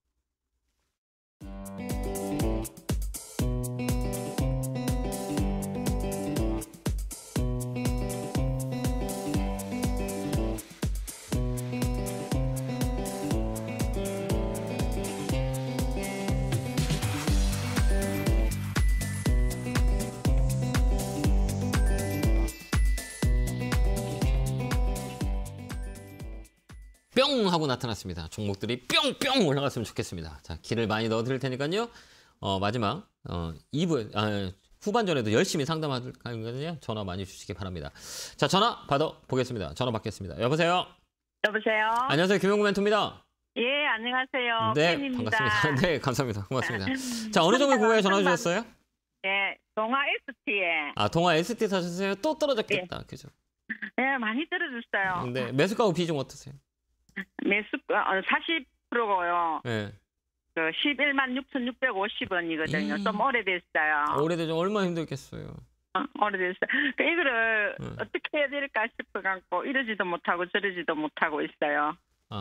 뿅 하고 나타났습니다. 종목들이 뿅뿅 올라갔으면 좋겠습니다. 자, 기를 많이 넣어 드릴 테니까요. 마지막 2부 후반전에도 열심히 상담하거든요. 전화 많이 주시기 바랍니다. 자, 전화 받아 보겠습니다. 전화 받겠습니다. 여보세요. 여보세요. 안녕하세요. 김용구 멘토입니다. 예, 안녕하세요. 네, 팬입니다. 반갑습니다. 네, 감사합니다. 고맙습니다. 자, 어느 종목 궁금해 전화 주셨어요? 예, 동아 ST에. 동아 ST 사셨어요? 또 떨어졌겠다. 그죠? 예, 많이 떨어졌어요. 네, 매수가하고 비중 어떠세요? 매수가 40%고요. 네. 그 11만 6,650원이거든요. 좀 오래됐어요. 오래되죠. 얼마나 힘들겠어요. 오래됐어요. 그 이거를 어떻게 해야 될까 싶어갖고 이러지도 못하고 저러지도 못하고 있어요.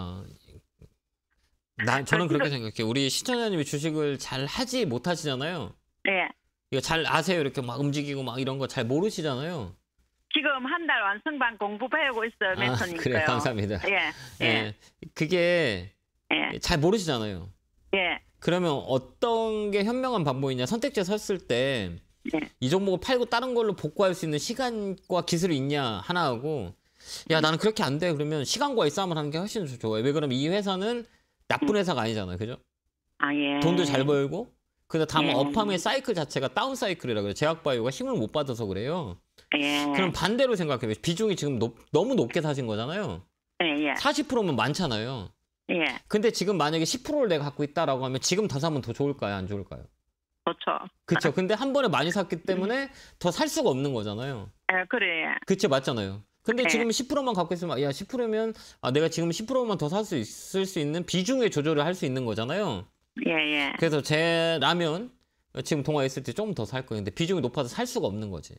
저는 그렇게 생각해요. 우리 시청자님이 주식을 잘 하지 못하시잖아요. 네. 이거 잘 아세요? 이렇게 막 움직이고 막 이런 거 잘 모르시잖아요. 지금 한 달 완성반 공부 배우고 있어요. 멘토니까요. 그래, 감사합니다. 예. 그게 예. 잘 모르시잖아요. 예. 그러면 어떤 게 현명한 방법이냐? 선택지에 섰을 때 이 종목을 팔고 다른 걸로 복구할 수 있는 시간과 기술이 있냐 하나하고, 야 나는 그렇게 안 돼. 그러면 시간과의 싸움을 하는 게 훨씬 좋아요. 왜 그러면 이 회사는 나쁜 회사가 아니잖아요. 그죠? 예. 돈도 잘 벌고, 그래서 다만 업함의 사이클 자체가 다운 사이클이라 그래요. 제약바이오가 힘을 못 받아서 그래요. 예. 그럼 반대로 생각해요. 비중이 지금 너무 높게 사신 거잖아요. 예. 40%면 많잖아요. 예. 근데 지금 만약에 10%를 내가 갖고 있다라고 하면 지금 더 사면 더 좋을까요? 안 좋을까요? 그렇죠. 그렇죠. 근데 한 번에 많이 샀기 때문에 더 살 수가 없는 거잖아요. 예, 그래. 그렇죠. 맞잖아요. 근데 지금 10%만 갖고 있으면 야 10%면 내가 지금 10%만 더 살 수 있을 수 있는 비중의 조절을 할 수 있는 거잖아요. 예. 그래서 제라면 지금 동아 있을 때 좀 더 살 거예요. 근데 비중이 높아서 살 수가 없는 거지.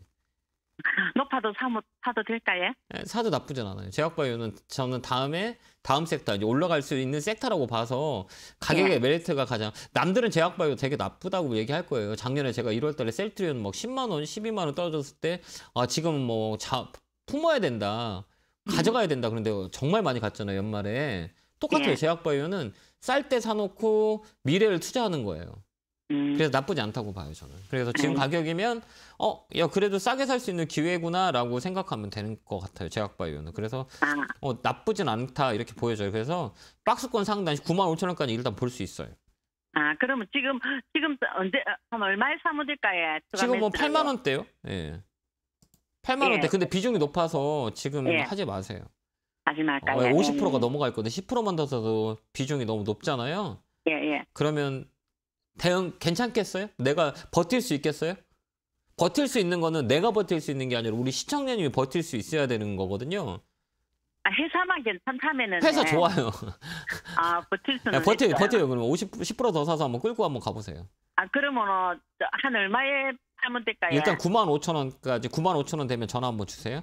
높아도 사도 될까요? 사도 나쁘진 않아요. 제약바이오는 저는 다음 섹터, 이제 올라갈 수 있는 섹터라고 봐서 가격의 메리트가 가장, 남들은 제약바이오 되게 나쁘다고 얘기할 거예요. 작년에 제가 1월 달에 셀트리온 막 10만 원, 12만 원 떨어졌을 때, 지금 뭐 품어야 된다, 가져가야 된다. 그런데 정말 많이 갔잖아요, 연말에. 똑같아요. 제약바이오는 쌀 때 사놓고 미래를 투자하는 거예요. 그래서 나쁘지 않다고 봐요, 저는. 그래서 지금 가격이면 야 그래도 싸게 살 수 있는 기회구나라고 생각하면 되는 것 같아요, 제약바이오는. 그래서 나쁘진 않다 이렇게 보여져요. 그래서 박스권 상단 95,000원까지 일단 볼 수 있어요. 그러면 지금 언제 한 얼마에 사면 될까요? 지금 뭐 8만 원대요. 예. 8만 원대. 근데 비중이 높아서 지금 하지 마세요. 하지 말까요? 50%가 넘어갈 건데 10%만 더 써도 비중이 너무 높잖아요. 예. 그러면 대응 괜찮겠어요? 내가 버틸 수 있겠어요? 버틸 수 있는 거는 내가 버틸 수 있는 게 아니라 우리 시청자님이 버틸 수 있어야 되는 거거든요. 회사만 괜찮다면은. 회사 좋아요. 버틸 수는 버텨요. 그러면 10% 더 사서 한번 끌고 한번 가보세요. 그러면 한 얼마에 팔면 될까요? 일단 95,000원까지 95,000원 되면 전화 한번 주세요.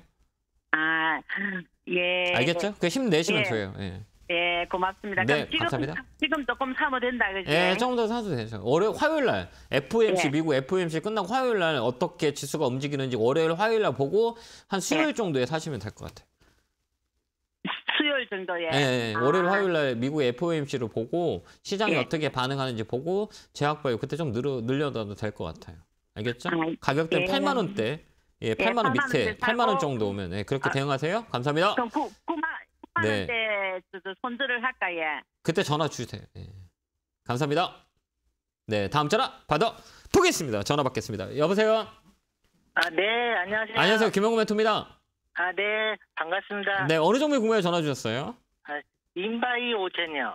예. 알겠죠? 그 힘내시면 돼요. 예. 예, 고맙습니다. 네, 그럼 감사합니다. 지금 조금 사면 된다, 그지? 예, 조금 더 사도 되죠. 화요일 날 FOMC 미국 FOMC 끝나고 화요일 날 어떻게 지수가 움직이는지 월요일 화요일 날 보고 한 수요일 정도에 사시면 될 것 같아요. 수요일 정도에. 예. 월요일 화요일 날 미국 FOMC를 보고 시장이 어떻게 반응하는지 보고 제약바이오 그때 좀 늘려놔도 될 것 같아요. 알겠죠? 가격대는 8만 원대. 예, 8만 원 밑에 8만 원 정도 오면 그렇게 대응하세요. 감사합니다. 그럼 9만 원대 손절을 할까요? 그때 전화 주세요. 예. 감사합니다. 네, 다음 전화 받아 보겠습니다. 전화 받겠습니다. 여보세요? 네, 안녕하세요. 안녕하세요. 김영구 멘토입니다. 네, 반갑습니다. 네, 어느 종목에 궁금해 전화 주셨어요? 인바이 오젠이요.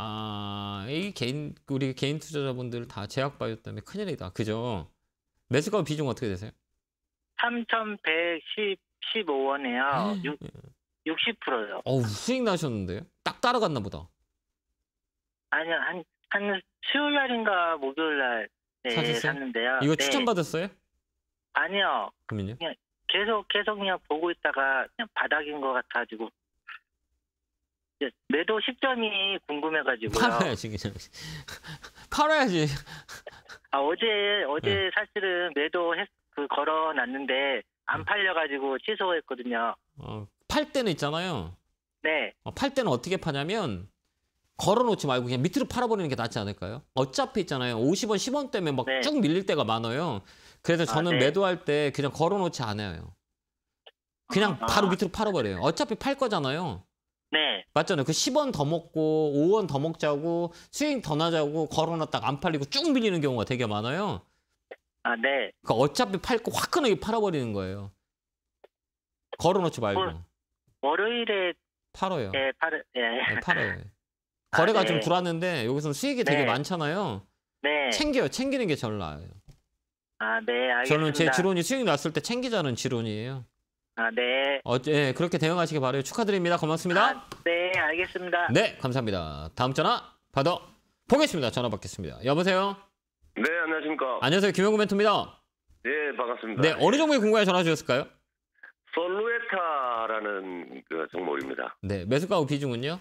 우리 개인 투자자분들 다 제약바이오 때문에 큰일이다. 그죠? 매수가 비중 어떻게 되세요? 3,115원이요. 60%요. 수익 나셨는데요? 딱 따라갔나 보다. 아니요, 한 수요일 날인가 목요일 날 샀는데요. 이거 추천받았어요? 아니요. 그러면요? 그냥 계속 그냥 보고 있다가 그냥 바닥인 것 같아가지고 매도 시점이 궁금해가지고요. 팔아야지 그냥. 팔아야지. 어제 사실은 걸어놨는데 안 팔려가지고 취소했거든요. 팔 때는 있잖아요. 네. 팔 때는 어떻게 파냐면 걸어놓지 말고 그냥 밑으로 팔아버리는 게 낫지 않을까요? 어차피 있잖아요. 50원, 10원 때문에 막 쭉 밀릴 때가 많아요. 그래서 저는 매도할 때 그냥 걸어놓지 않아요. 그냥 바로 밑으로 팔아버려요. 어차피 팔 거잖아요. 네. 맞잖아요. 그 10원 더 먹고 5원 더 먹자고 수익 더 나자고 걸어놨다가 안 팔리고 쭉 밀리는 경우가 되게 많아요. 네. 그러니까 어차피 팔 거 화끈하게 팔아버리는 거예요. 걸어놓지 말고. 월요일에 팔아요. 네, 팔아요. 거래가 좀 들어왔는데 여기서는 수익이 되게 많잖아요. 네. 챙기는 게 제일 나아요. 네, 알겠습니다. 저는 제 지론이 수익 났을 때 챙기자는 지론이에요. 네. 그렇게 대응하시기 바라요. 축하드립니다. 고맙습니다. 네, 알겠습니다. 네, 감사합니다. 다음 전화 받아 보겠습니다. 전화 받겠습니다. 여보세요? 네, 안녕하십니까. 안녕하세요. 김영구 멘토입니다. 네, 반갑습니다. 네, 어느 종목에 궁금해 전화 주셨을까요? 솔루에타라는 그 종목입니다. 네, 매수가 비중은요?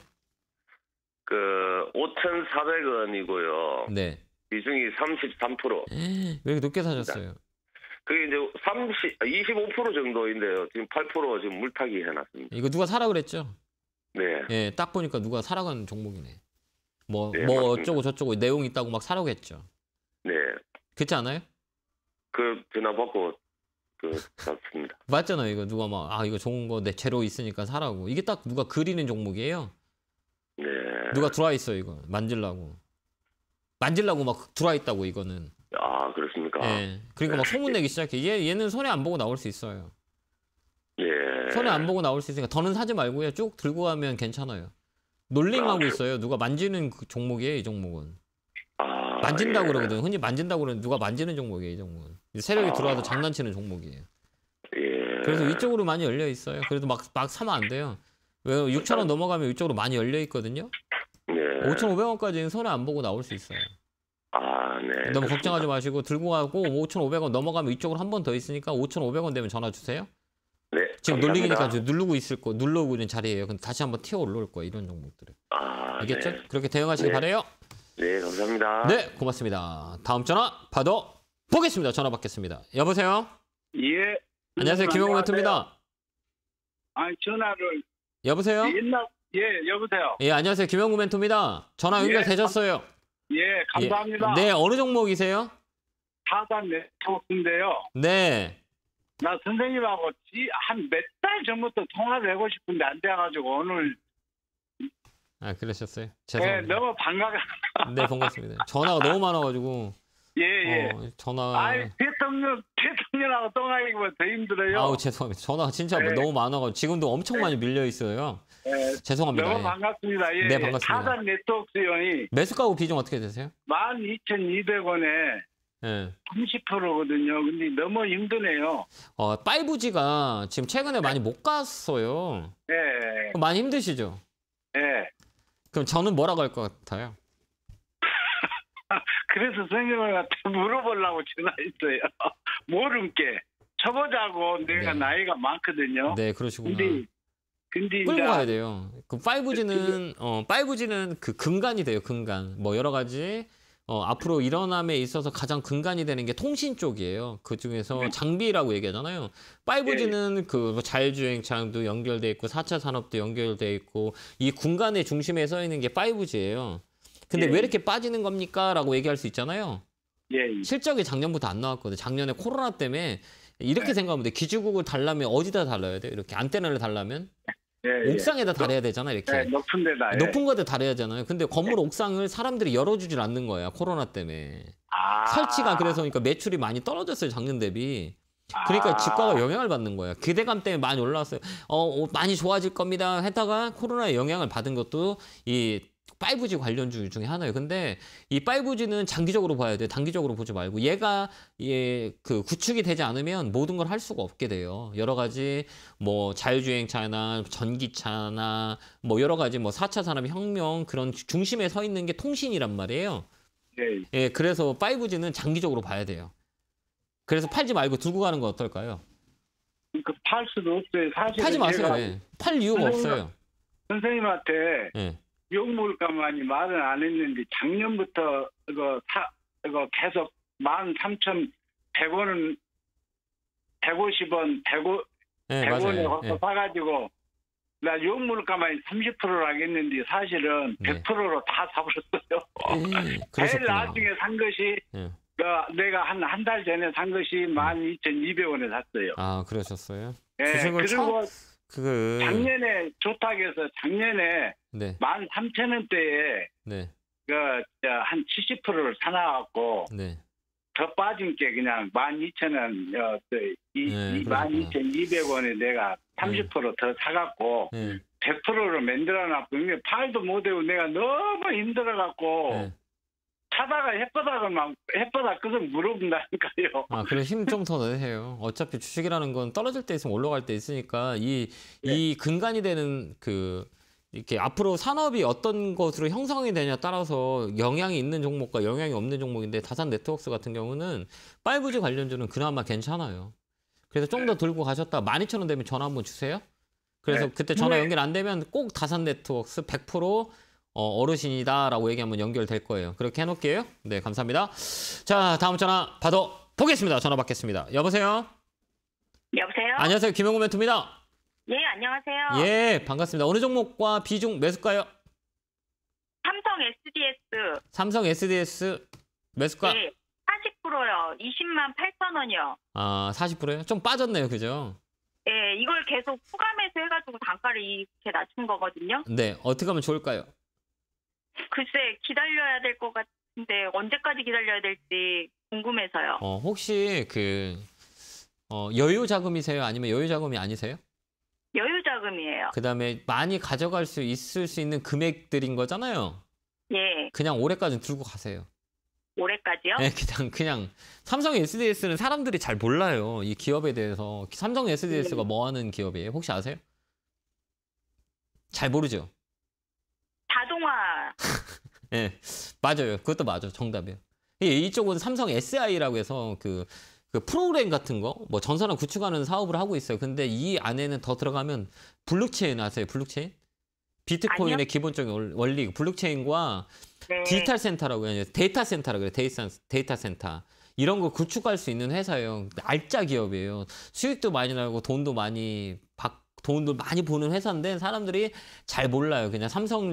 5,400원이고요. 네. 비중이 33%. 왜 이렇게 높게 사셨어요? 그게 이제 25% 정도인데요. 지금 8% 지금 물타기 해놨습니다. 이거 누가 사라 그랬죠? 네. 예, 딱 보니까 누가 사라고 종목이네. 네, 뭐 맞습니다. 어쩌고 저쩌고 내용 있다고 막 사라고 했죠. 네. 그렇지 않아요? 그 전화 받고 샀습니다. 맞잖아요. 이거 누가 막 이거 좋은 거 내 재료 있으니까 사라고. 이게 딱 누가 그리는 종목이에요. 네. 누가 들어와 있어 이거 만질라고 막 들어와 있다고 이거는. 그렇습니까? 예. 그리고 막 소문 내기 시작해. 얘는 손해 안 보고 나올 수 있어요. 예. 손해 안 보고 나올 수 있으니까 더는 사지 말고요. 쭉 들고 가면 괜찮아요. 놀링하고 있어요. 누가 만지는 그 종목이에요. 이 종목은. 만진다고 그러거든. 흔히 만진다고 그러는 누가 만지는 종목이에요. 이 종목은. 세력이 들어와도 장난치는 종목이에요. 예. 그래서 위쪽으로 많이 열려 있어요. 그래도 막 사면 안 돼요. 왜 6,000원 넘어가면 위쪽으로 많이 열려 있거든요. 네. 5,500원까지는 손해 안 보고 나올 수 있어요. 네. 너무 걱정하지 마시고 들고 가고 5,500원 넘어가면 위쪽으로 한 번 더 있으니까 5,500원 되면 전화 주세요. 네. 지금 감사합니다. 놀리기니까 지금 누르고 있는 자리예요. 근데 다시 한번 튀어 올라올 거예요. 이런 종목들은. 알겠죠? 네. 그렇게 대응하시기 바래요. 네, 감사합니다. 네, 고맙습니다. 다음 전화 받아 보겠습니다. 전화 받겠습니다. 여보세요? 예. 안녕하세요. 김영구 멘토입니다. 전화를 여보세요? 여보세요. 예, 안녕하세요. 김영구 멘토입니다. 전화 연결되셨어요. 예, 감사합니다. 네, 어느 종목이세요? 타단 네트워크인데요. 네. 나 선생님하고 한 몇 달 전부터 통화를 하고 싶은데 안 돼가지고 오늘. 그러셨어요? 죄송합니다. 너무 반가워. 네, 반갑습니다. 전화가 너무 많아가지고. 전화. 대통령하고 통화하기보다 더 힘들어요. 죄송합니다. 전화가 진짜 너무 많아가지고 지금도 엄청 많이 밀려 있어요. 죄송합니다. 너무 반갑습니다. 네, 반갑습니다. 타단 네트워크연이 매수가고 비중 어떻게 되세요? 12,200원에 30%거든요. 근데 너무 힘드네요. 5G가 지금 최근에 많이 못 갔어요. 네. 많이 힘드시죠? 네. 그럼 저는 뭐라고 할 것 같아요? 그래서 선생님한테 물어보려고 전화했어요. 모른 게 쳐보자고 내가 나이가 많거든요. 네, 그러시구나. 근데 끌고 가야 돼요. 그 5G는 그 근간이 돼요. 근간. 뭐 여러 가지 앞으로 일어남에 있어서 가장 근간이 되는 게 통신 쪽이에요. 그 중에서 장비라고 얘기하잖아요. 5G는 그 자율주행차도 연결돼 있고 4차 산업도 연결돼 있고 이 군간의 중심에 서 있는 게 5G예요. 근데 왜 이렇게 빠지는 겁니까? 라고 얘기할 수 있잖아요. 실적이 작년부터 안 나왔거든요. 작년에 코로나 때문에 이렇게 생각하면 돼. 기지국을 달려면 어디다 달아야 돼요? 이렇게 안테나를 달려면 옥상에다 달아야 되잖아. 이렇게 높은 데다. 높은 거에 달아야 하잖아요. 근데 건물 옥상을 사람들이 열어주질 않는 거야. 코로나 때문에. 설치가 그래서 그러니까 매출이 많이 떨어졌어요, 작년 대비. 그러니까 주가가 영향을 받는 거예요. 기대감 때문에 많이 올라왔어요. 많이 좋아질 겁니다. 했다가 코로나의 영향을 받은 것도 이 5G 관련주 중에 하나예요. 근데 이 5G는 장기적으로 봐야 돼요. 단기적으로 보지 말고 얘가 그 구축이 되지 않으면 모든 걸 할 수가 없게 돼요. 여러 가지 뭐 자율주행차나 전기차나 뭐 여러 가지 뭐 4차 산업혁명 그런 중심에 서 있는 게 통신이란 말이에요. 네. 예, 그래서 5G는 장기적으로 봐야 돼요. 그래서 팔지 말고 두고 가는 거 어떨까요? 팔 수도 없어요. 사실 팔지 마세요. 예. 팔 이유가 없어요. 선생님한테 예. 욕먹을까만이 말은 안 했는데 작년부터 이거 계속 13,100원은 150원, 100원에 맞아요. 사가지고 나 욕먹을까만이 30%를 하겠는데 사실은 네. 100%로 다 사버렸어요. 제일 그러셨구나. 나중에 산 것이 예. 내가 한 달 전에 산 것이 12,200원에 샀어요. 아, 그러셨어요? 예, 주식을 그리고 작년에 좋다고 해서 작년에 네. 13,000원대에 네. 한 70%를 사놔갖고 네. 더 빠진 게 그냥 12,000원, 네, 12,200원에 내가 30%더 사갖고 네. 100%로 만들어놨고 이게 팔도 못하고 내가 너무 힘들어갖고 네. 차다가 햇바닥 끄서 물어본다니까요. 아, 그래 힘 좀 더 내세요. 어차피 주식이라는 건 떨어질 때 있으면 올라갈 때 있으니까 이 근간이 되는 이렇게 앞으로 산업이 어떤 것으로 형성이 되냐에 따라서 영향이 있는 종목과 영향이 없는 종목인데 다산 네트워크스 같은 경우는 5G 관련주는 그나마 괜찮아요. 그래서 좀 더 들고 가셨다 12,000원 되면 전화 한번 주세요. 그래서 네. 그때 전화 연결 안 되면 꼭 다산 네트워크스 100% 어르신이다라고 얘기하면 연결될 거예요. 그렇게 해놓을게요. 네, 감사합니다. 자, 다음 전화 받아보겠습니다. 전화 받겠습니다. 여보세요? 여보세요? 안녕하세요. 김영구 멘토입니다. 예, 안녕하세요. 예, 반갑습니다. 어느 종목과 비중 매수가요? 삼성 SDS. 삼성 SDS 매수가? 네, 40%요. 20만 8천 원이요. 아, 40%요? 좀 빠졌네요. 그죠? 예, 이걸 계속 후감해서 해가지고 단가를 이렇게 낮춘 거거든요. 네, 어떻게 하면 좋을까요? 글쎄, 기다려야 될 것 같은데 언제까지 기다려야 될지 궁금해서요. 혹시 여유 자금이세요? 아니면 여유 자금이 아니세요? 여유 자금이에요. 그다음에 많이 가져갈 수 있을 수 있는 금액들인 거잖아요. 예, 그냥 올해까지 들고 가세요. 올해까지요? 네, 그냥 삼성 SDS는 사람들이 잘 몰라요. 이 기업에 대해서. 삼성 SDS가 뭐 하는 기업이에요? 혹시 아세요? 잘 모르죠? 자동화. 네, 맞아요. 그것도 맞아. 정답이에요. 이쪽은 삼성 SI라고 해서 그 프로그램 같은 거, 뭐 전산을 구축하는 사업을 하고 있어요. 근데 이 안에는 더 들어가면 블록체인 아세요? 블록체인? 비트코인의 아니요. 기본적인 원리, 블록체인과 네. 디지털 센터라고 해요. 데이터 센터라고 그래요. 데이터 센터. 이런 거 구축할 수 있는 회사예요. 알짜 기업이에요. 수익도 많이 나고 돈도 많이 보는 회사인데 사람들이 잘 몰라요. 그냥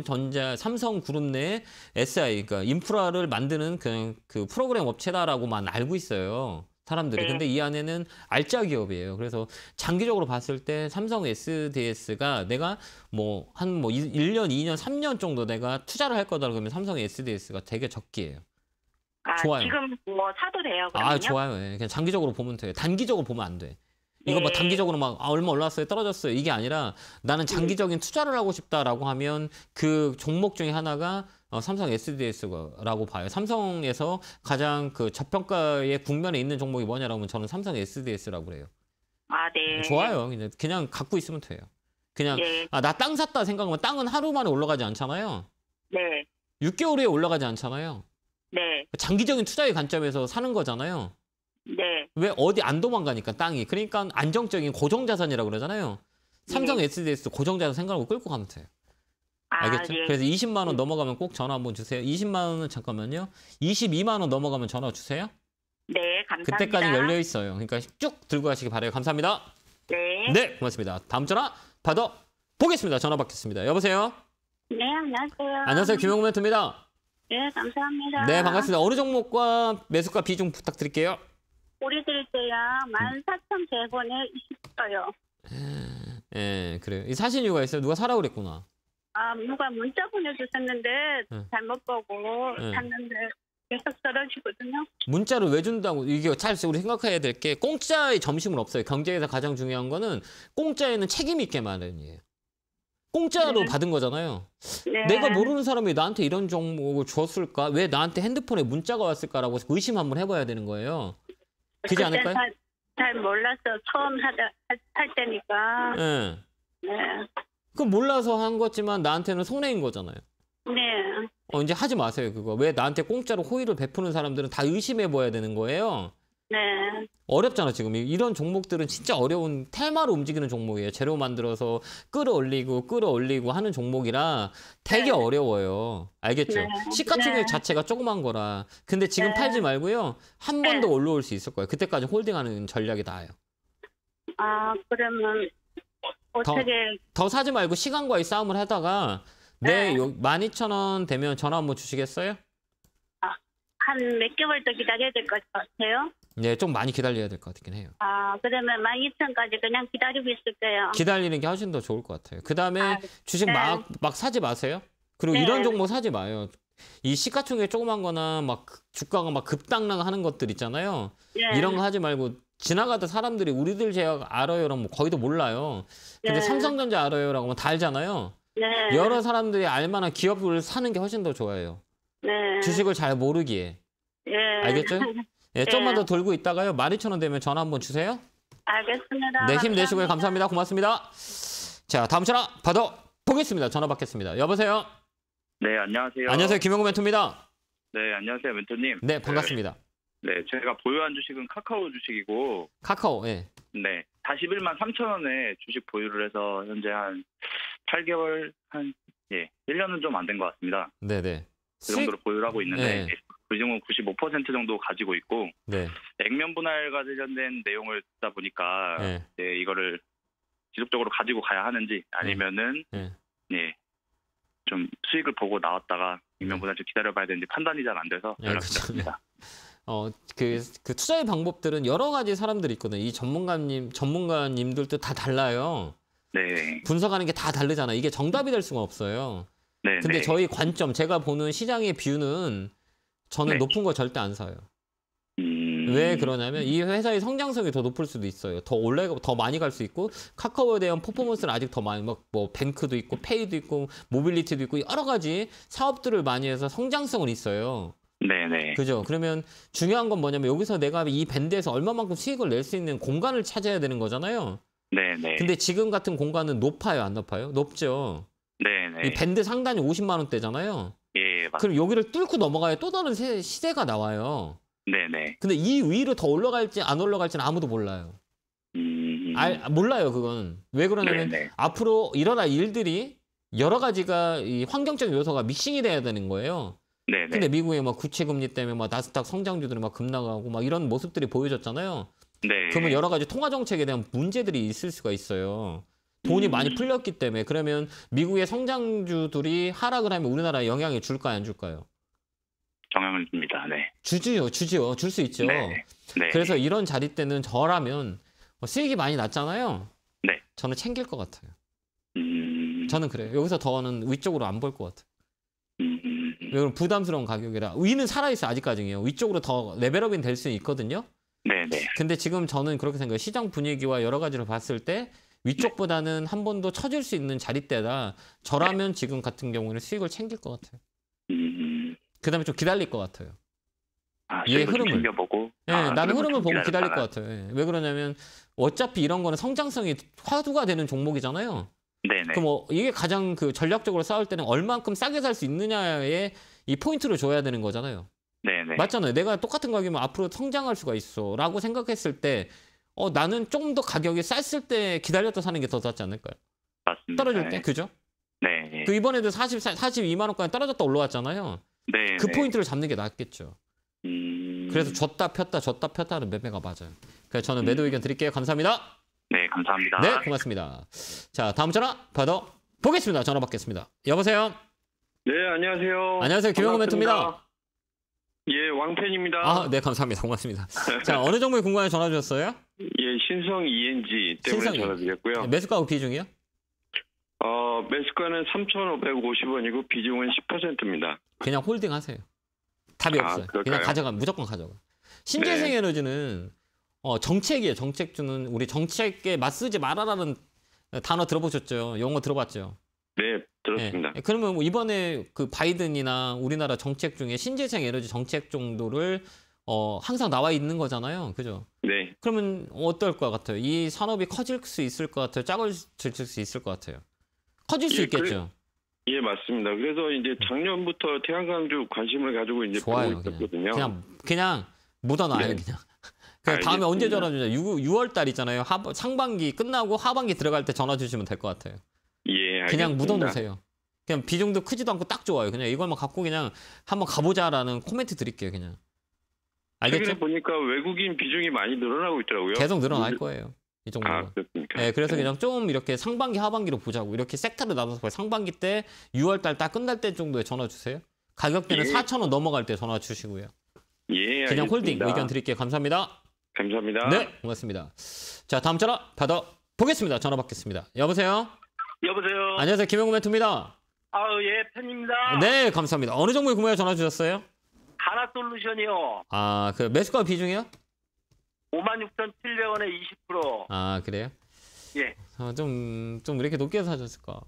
삼성그룹 내 SI, 그러니까 인프라를 만드는 그냥 그 프로그램 업체다라고만 알고 있어요. 사람들이. 네. 근데 이 안에는 알짜 기업이에요. 그래서 장기적으로 봤을 때 삼성 SDS가 내가 한 1년, 2년, 3년 정도 내가 투자를 할 거다 그러면 삼성 SDS가 되게 적기예요. 좋아요. 지금 사도 돼요, 그러면요? 아, 좋아요. 예. 그냥 장기적으로 보면 돼요. 단기적으로 보면 안 돼. 이거 뭐 네. 단기적으로 얼마 올랐어요, 떨어졌어요. 이게 아니라 나는 장기적인 투자를 하고 싶다라고 하면 그 종목 중에 하나가 삼성 SDS라고 봐요. 삼성에서 가장 그 저평가의 국면에 있는 종목이 뭐냐라고 하면 저는 삼성 SDS라고 그래요. 아, 네. 좋아요. 그냥 갖고 있으면 돼요. 그냥 네. 나 땅 샀다 생각하면 땅은 하루 만에 올라가지 않잖아요. 네. 6개월 후에 올라가지 않잖아요. 네. 장기적인 투자의 관점에서 사는 거잖아요. 네. 왜 어디 안 도망가니까 땅이. 그러니까 안정적인 고정자산이라고 그러잖아요. 삼성 SDS 고정자산 생각하고 끌고 가면 돼요. 알겠죠? 네. 그래서 20만 원 넘어가면 꼭 전화 한번 주세요. 20만 원은 잠깐만요. 22만 원 넘어가면 전화 주세요. 네, 감사합니다. 그때까지 열려 있어요. 그러니까 쭉 들고 가시기 바라요. 감사합니다. 네. 네, 고맙습니다. 다음 전화 받아 보겠습니다. 전화 받겠습니다. 여보세요? 네, 안녕하세요. 안녕하세요. 김영구 멘토입니다. 네, 감사합니다. 네, 반갑습니다. 어느 종목과 매수가 비중 부탁드릴게요. 우리 드릴게요. 14,100원에 20%요. 예, 그래요. 이 사신 이유가 있어요. 누가 사라고 그랬구나. 누가 문자 보내주셨는데 네. 잘못 보고 네. 샀는데 계속 떨어지거든요. 문자를 왜 준다고? 이게 잘 우리 생각해야 될 게 공짜의 점심은 없어요. 경제에서 가장 중요한 거는 공짜에는 책임 있게 마련이에요. 공짜로 네. 받은 거잖아요. 네. 내가 모르는 사람이 나한테 이런 종목을 줬을까? 왜 나한테 핸드폰에 문자가 왔을까라고 의심 한번 해봐야 되는 거예요. 그지 않을까요? 잘 몰라서 처음 할 때니까. 예. 네. 그럼 몰라서 한 거지만 나한테는 손해인 거잖아요. 네. 이제 하지 마세요, 그거. 왜 나한테 공짜로 호의를 베푸는 사람들은 다 의심해봐야 되는 거예요. 네. 어렵잖아, 지금. 이런 종목들은 진짜 어려운 테마로 움직이는 종목이에요. 재료 만들어서 끌어올리고 하는 종목이라 되게 네. 어려워요. 알겠죠? 네. 시가총액 네. 자체가 조그만 거라. 근데 지금 네. 팔지 말고요. 한 번 네. 더 올라올 수 있을 거예요. 그때까지 홀딩하는 전략이 나아요. 아, 그러면 어떻게 더 사지 말고 시간과의 싸움을 하다가 네. 12,000원 되면 전화 한번 주시겠어요? 한 몇 개월 더 기다려야 될 것 같아요? 네, 좀 많이 기다려야 될 것 같긴 해요. 아, 그러면 12,000까지 그냥 기다리고 있을게요. 기다리는 게 훨씬 더 좋을 것 같아요. 그 다음에 주식 네. 막 사지 마세요. 그리고 네. 이런 종목 사지 마요. 이 시가총액 조그만 거나 막 주가가 막 급등락 하는 것들 있잖아요. 네. 이런 거 하지 말고 지나가다 사람들이 우리들 제약 알아요라고 뭐 거의도 몰라요. 근데 네. 삼성전자 알아요라고 하면 다 알잖아요. 네. 여러 사람들이 알만한 기업을 사는 게 훨씬 더 좋아요. 네. 주식을 잘 모르기에. 예. 알겠죠? 예, 좀만 더 돌고 있다가요. 12,000원 되면 전화 한번 주세요. 알겠습니다. 네, 힘내시고요. 감사합니다. 고맙습니다. 자, 다음 전화 받아보겠습니다. 전화 받겠습니다. 여보세요? 네, 안녕하세요. 안녕하세요. 김영구 멘토입니다. 네, 안녕하세요, 멘토님. 네, 반갑습니다. 네, 제가 보유한 주식은 카카오 주식이고, 카카오, 예. 네, 41만 3천원에 주식 보유를 해서 현재 한 8개월, 1년은 좀 안 된 것 같습니다. 네네. 그 정도로 보유를 하고 있는데, 네. 그중은 95% 정도 가지고 있고, 네. 액면 분할과 관련된 내용을 듣다 보니까, 네. 이거를 지속적으로 가지고 가야 하는지, 아니면은, 네. 좀 수익을 보고 나왔다가 액면 분할 좀 기다려봐야 되는지 판단이 잘 안 돼서 연락드렸습니다. 그 투자의 방법들은 여러 가지 사람들이 있거든요. 이 전문가님들도 다 달라요. 네. 분석하는 게 다 다르잖아요. 이게 정답이 될 수가 없어요. 네. 근데 저희 관점, 제가 보는 시장의 뷰는 저는 네. 높은 거 절대 안 사요. 왜 그러냐면 이 회사의 성장성이 더 높을 수도 있어요. 더 많이 갈 수 있고 카카오에 대한 퍼포먼스는 아직 더 많이 뭐 뱅크도 있고 페이도 있고 모빌리티도 있고 여러 가지 사업들을 많이 해서 성장성은 있어요. 네네. 그죠? 그러면 중요한 건 뭐냐면 여기서 내가 이 밴드에서 얼마만큼 수익을 낼 수 있는 공간을 찾아야 되는 거잖아요. 네네. 근데 지금 같은 공간은 높아요, 안 높아요? 높죠. 네네. 이 밴드 상단이 50만 원대잖아요. 예, 맞습니다. 그럼 여기를 뚫고 넘어가야 또 다른 시세가 나와요. 네네. 근데 이 위로 더 올라갈지 안 올라갈지는 아무도 몰라요. 몰라요, 그건. 왜 그러냐면 네네. 앞으로 일어날 일들이 여러 가지가 이 환경적 요소가 믹싱이 돼야 되는 거예요. 네네. 근데 미국의 막 구체 금리 때문에 막 나스닥 성장주들이 막 급락하고 막 이런 모습들이 보여졌잖아요. 네. 그러면 여러 가지 통화 정책에 대한 문제들이 있을 수가 있어요. 돈이 많이 풀렸기 때문에. 그러면 미국의 성장주들이 하락을 하면 우리나라에 영향을 줄까요, 안 줄까요? 영향을 줍니다. 네. 주지요. 줄 수 있죠. 네. 네. 그래서 이런 자리 때는 저라면 수익이 많이 났잖아요. 네. 저는 챙길 것 같아요. 저는 그래요. 여기서 더는 위쪽으로 안 볼 것 같아요. 왜냐면 부담스러운 가격이라. 위는 살아있어요, 아직까지요. 위쪽으로 더 레벨업이 될 수 있거든요. 네네. 근데 지금 저는 그렇게 생각해요. 시장 분위기와 여러 가지를 봤을 때 위쪽보다는 한 번 더 쳐줄 수 있는 자리대다. 저라면 지금 같은 경우는 수익을 챙길 것 같아요. 그 다음에 좀 기다릴 것 같아요. 얘의 흐름을 챙겨보고. 네, 나는 흐름을 보고 기다릴 것 같아요. 네. 왜 그러냐면 어차피 이런 거는 성장성이 화두가 되는 종목이잖아요. 네네. 그럼 이게 가장 그 전략적으로 싸울 때는 얼만큼 싸게 살 수 있느냐에 이 포인트를 줘야 되는 거잖아요. 네네. 맞잖아요. 내가 똑같은 가격이면 앞으로 성장할 수가 있어라고 생각했을 때 나는 좀 더 가격이 쌌을 때 기다렸다 사는 게 더 낫지 않을까요? 맞습니다. 떨어질 때, 그죠? 네. 그 이번에도 42만 원까지 떨어졌다 올라왔잖아요. 네. 그 포인트를 잡는 게 낫겠죠. 그래서 줬다 폈다는 매매가 맞아요. 그래서 저는 매도 의견 드릴게요. 감사합니다. 네, 감사합니다. 네, 고맙습니다. 자, 다음 전화 받아보겠습니다. 전화 받겠습니다. 여보세요? 네, 안녕하세요. 안녕하세요. 김영구 멘토입니다. 예, 왕팬입니다. 아, 네, 감사합니다. 고맙습니다. 자, 어느 종목에 궁금해 전화 주셨어요? 예, 신성 ENG 때문에 신성 전화드렸고요. 매수가하고 비중이요? 매수가는 3,550원이고 비중은 10%입니다. 그냥 홀딩 하세요. 답이 없어요. 그럴까요? 그냥 가져가, 무조건 가져가. 신재생 에너지는 정책이에요. 정책주는 우리 정책에 맞서지 말아라는 단어 들어보셨죠? 용어 들어봤죠? 네, 들었습니다. 네. 그러면 뭐 이번에 그 바이든이나 우리나라 정책 중에 신재생 에너지 정책 정도를 항상 나와 있는 거잖아요. 그죠? 네. 그러면 어떨 것 같아요? 이 산업이 커질 수 있을 것 같아요? 작아질 수 있을 것 같아요? 커질 수 있겠죠? 예, 맞습니다. 그래서 이제 작년부터 태양광주 관심을 가지고 이제 좋아요. 보고 있었거든요. 그냥 묻어놔요. 네. 그냥 다음에 언제 알겠습니다. 전화 주냐? 6월 달 있잖아요. 상반기 끝나고 하반기 들어갈 때 전화 주시면 될 것 같아요. 예, 알겠습니다. 그냥 묻어놓으세요. 그냥 비중도 크지도 않고 딱 좋아요. 그냥 이걸만 갖고 그냥 한번 가보자라는 코멘트 드릴게요. 그냥. 알겠죠? 최근에 보니까 외국인 비중이 많이 늘어나고 있더라고요. 계속 늘어날 거예요. 이 정도면. 그렇습니까? 네, 그래서 그냥 좀 이렇게 상반기 하반기로 보자고. 이렇게 섹터를 나눠서 봐요. 상반기 때 6월 달 딱 끝날 때 정도에 전화 주세요. 가격대는 예. 4,000원 넘어갈 때 전화 주시고요. 예, 그냥 알겠습니다. 홀딩 의견 드릴게요. 감사합니다. 감사합니다. 네, 고맙습니다. 자, 다음 전화 받아보겠습니다. 전화 받겠습니다. 여보세요? 여보세요. 안녕하세요. 김영구 멘토입니다. 예, 팬입니다. 네, 감사합니다. 어느 종목에 구매해 전화 주셨어요? 하나솔루션이요. 아, 그 매수가 비중이요? 56,700원에 20%. 아, 그래요? 예. 좀 이렇게 높게 사셨을까?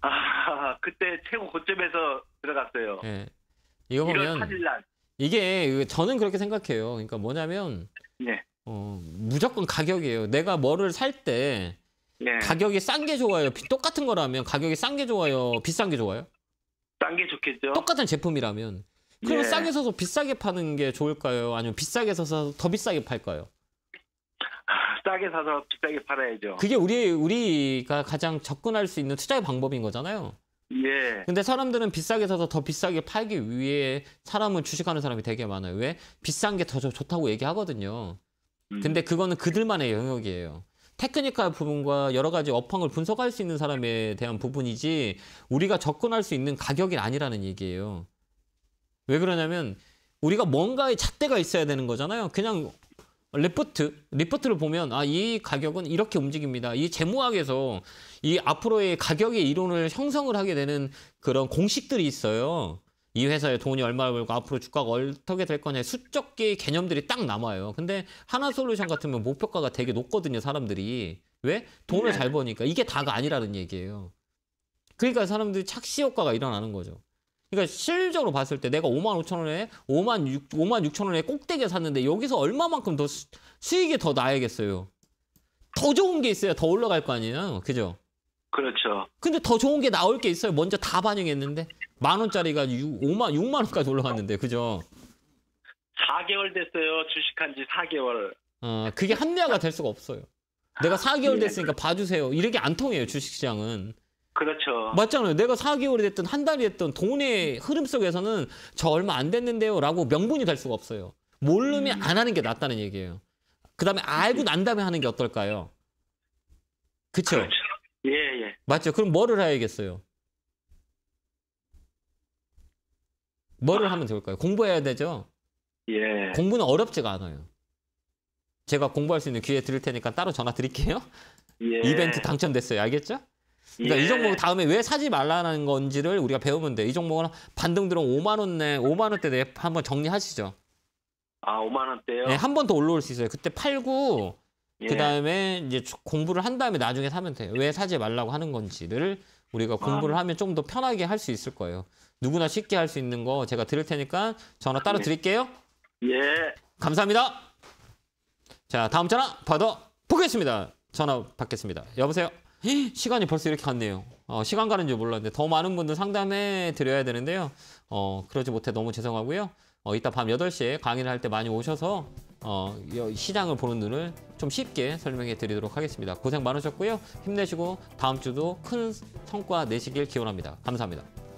그때 최고 고점에서 들어갔어요. 예. 이거 1월 보면 8일 날. 이게 저는 그렇게 생각해요. 그러니까 뭐냐면 예. 무조건 가격이에요. 내가 뭐를 살 때 예. 가격이 싼 게 좋아요. 똑같은 거라면 가격이 싼 게 좋아요. 비싼 게 좋아요? 싼 게 좋겠죠. 똑같은 제품이라면. 그럼 예. 싸게 사서 비싸게 파는 게 좋을까요? 아니면 비싸게 사서 더 비싸게 팔까요? 싸게 사서 비싸게 팔아야죠. 그게 우리가 가장 접근할 수 있는 투자의 방법인 거잖아요. 예. 근데 사람들은 비싸게 사서 더 비싸게 팔기 위해 사람은 주식하는 사람이 되게 많아요. 왜? 비싼 게 더 좋다고 얘기하거든요. 근데 그거는 그들만의 영역이에요. 테크니컬 부분과 여러 가지 업황을 분석할 수 있는 사람에 대한 부분이지 우리가 접근할 수 있는 가격이 아니라는 얘기예요. 왜 그러냐면 우리가 뭔가의 잣대가 있어야 되는 거잖아요. 그냥 리포트를 보면 이 가격은 이렇게 움직입니다. 이 재무학에서 이 앞으로의 가격의 이론을 형성을 하게 되는 그런 공식들이 있어요. 이 회사에 돈이 얼마 벌고 앞으로 주가가 어떻게 될 거냐 수적 개의 개념들이 딱 남아요. 근데 하나솔루션 같으면 목표가가 되게 높거든요. 사람들이. 왜? 돈을 잘 버니까. 이게 다가 아니라는 얘기예요. 그러니까 사람들이 착시 효과가 일어나는 거죠. 그러니까 실질적으로 봤을 때 내가 55,000원에 56,000원에 꼭대기에 샀는데 여기서 얼마만큼 더 수익이 더 나야겠어요. 더 좋은 게 있어야 더 올라갈 거 아니에요. 그죠? 그렇죠. 근데 더 좋은 게 나올 게 있어요. 먼저 다 반영했는데 10,000원짜리가 6만 원까지 올라갔는데 그죠? 4개월 됐어요. 주식한 지 4개월. 그게 합리화가 될 수가 없어요. 내가 4개월 됐으니까 봐주세요. 이렇게 안 통해요. 주식시장은. 그렇죠. 맞잖아요. 내가 4개월이 됐든 한 달이 됐든 돈의 흐름 속에서는 저 얼마 안 됐는데요 라고 명분이 될 수가 없어요. 모르면 안 하는 게 낫다는 얘기예요. 그 다음에 알고 난 다음에 하는 게 어떨까요? 그쵸? 그렇죠. 예. 맞죠? 그럼 뭐를 해야겠어요? 뭐를 하면 좋을까요? 공부해야 되죠? 예. 공부는 어렵지가 않아요. 제가 공부할 수 있는 기회 드릴 테니까 따로 전화 드릴게요. 예. 이벤트 당첨됐어요. 알겠죠? 그러니까 예. 이 종목 다음에 왜 사지 말라는 건지를 우리가 배우면 돼요. 이 종목은 반등 들어 5만 원대 내에 한번 정리하시죠. 5만 원대요? 네, 한 번 더 올라올 수 있어요. 그때 팔고 예. 그다음에 이제 공부를 한 다음에 나중에 사면 돼요. 왜 사지 말라고 하는 건지를 우리가 공부를 하면 좀 더 편하게 할 수 있을 거예요. 누구나 쉽게 할 수 있는 거 제가 드릴 테니까 전화 따로 드릴게요. 예. 감사합니다. 자, 다음 전화 받아보겠습니다. 전화 받겠습니다. 여보세요? 시간이 벌써 이렇게 갔네요. 시간 가는 줄 몰랐는데 더 많은 분들 상담해 드려야 되는데요. 그러지 못해 너무 죄송하고요. 이따 밤 8시에 강의를 할 때 많이 오셔서 시장을 보는 눈을 좀 쉽게 설명해 드리도록 하겠습니다. 고생 많으셨고요. 힘내시고 다음 주도 큰 성과 내시길 기원합니다. 감사합니다.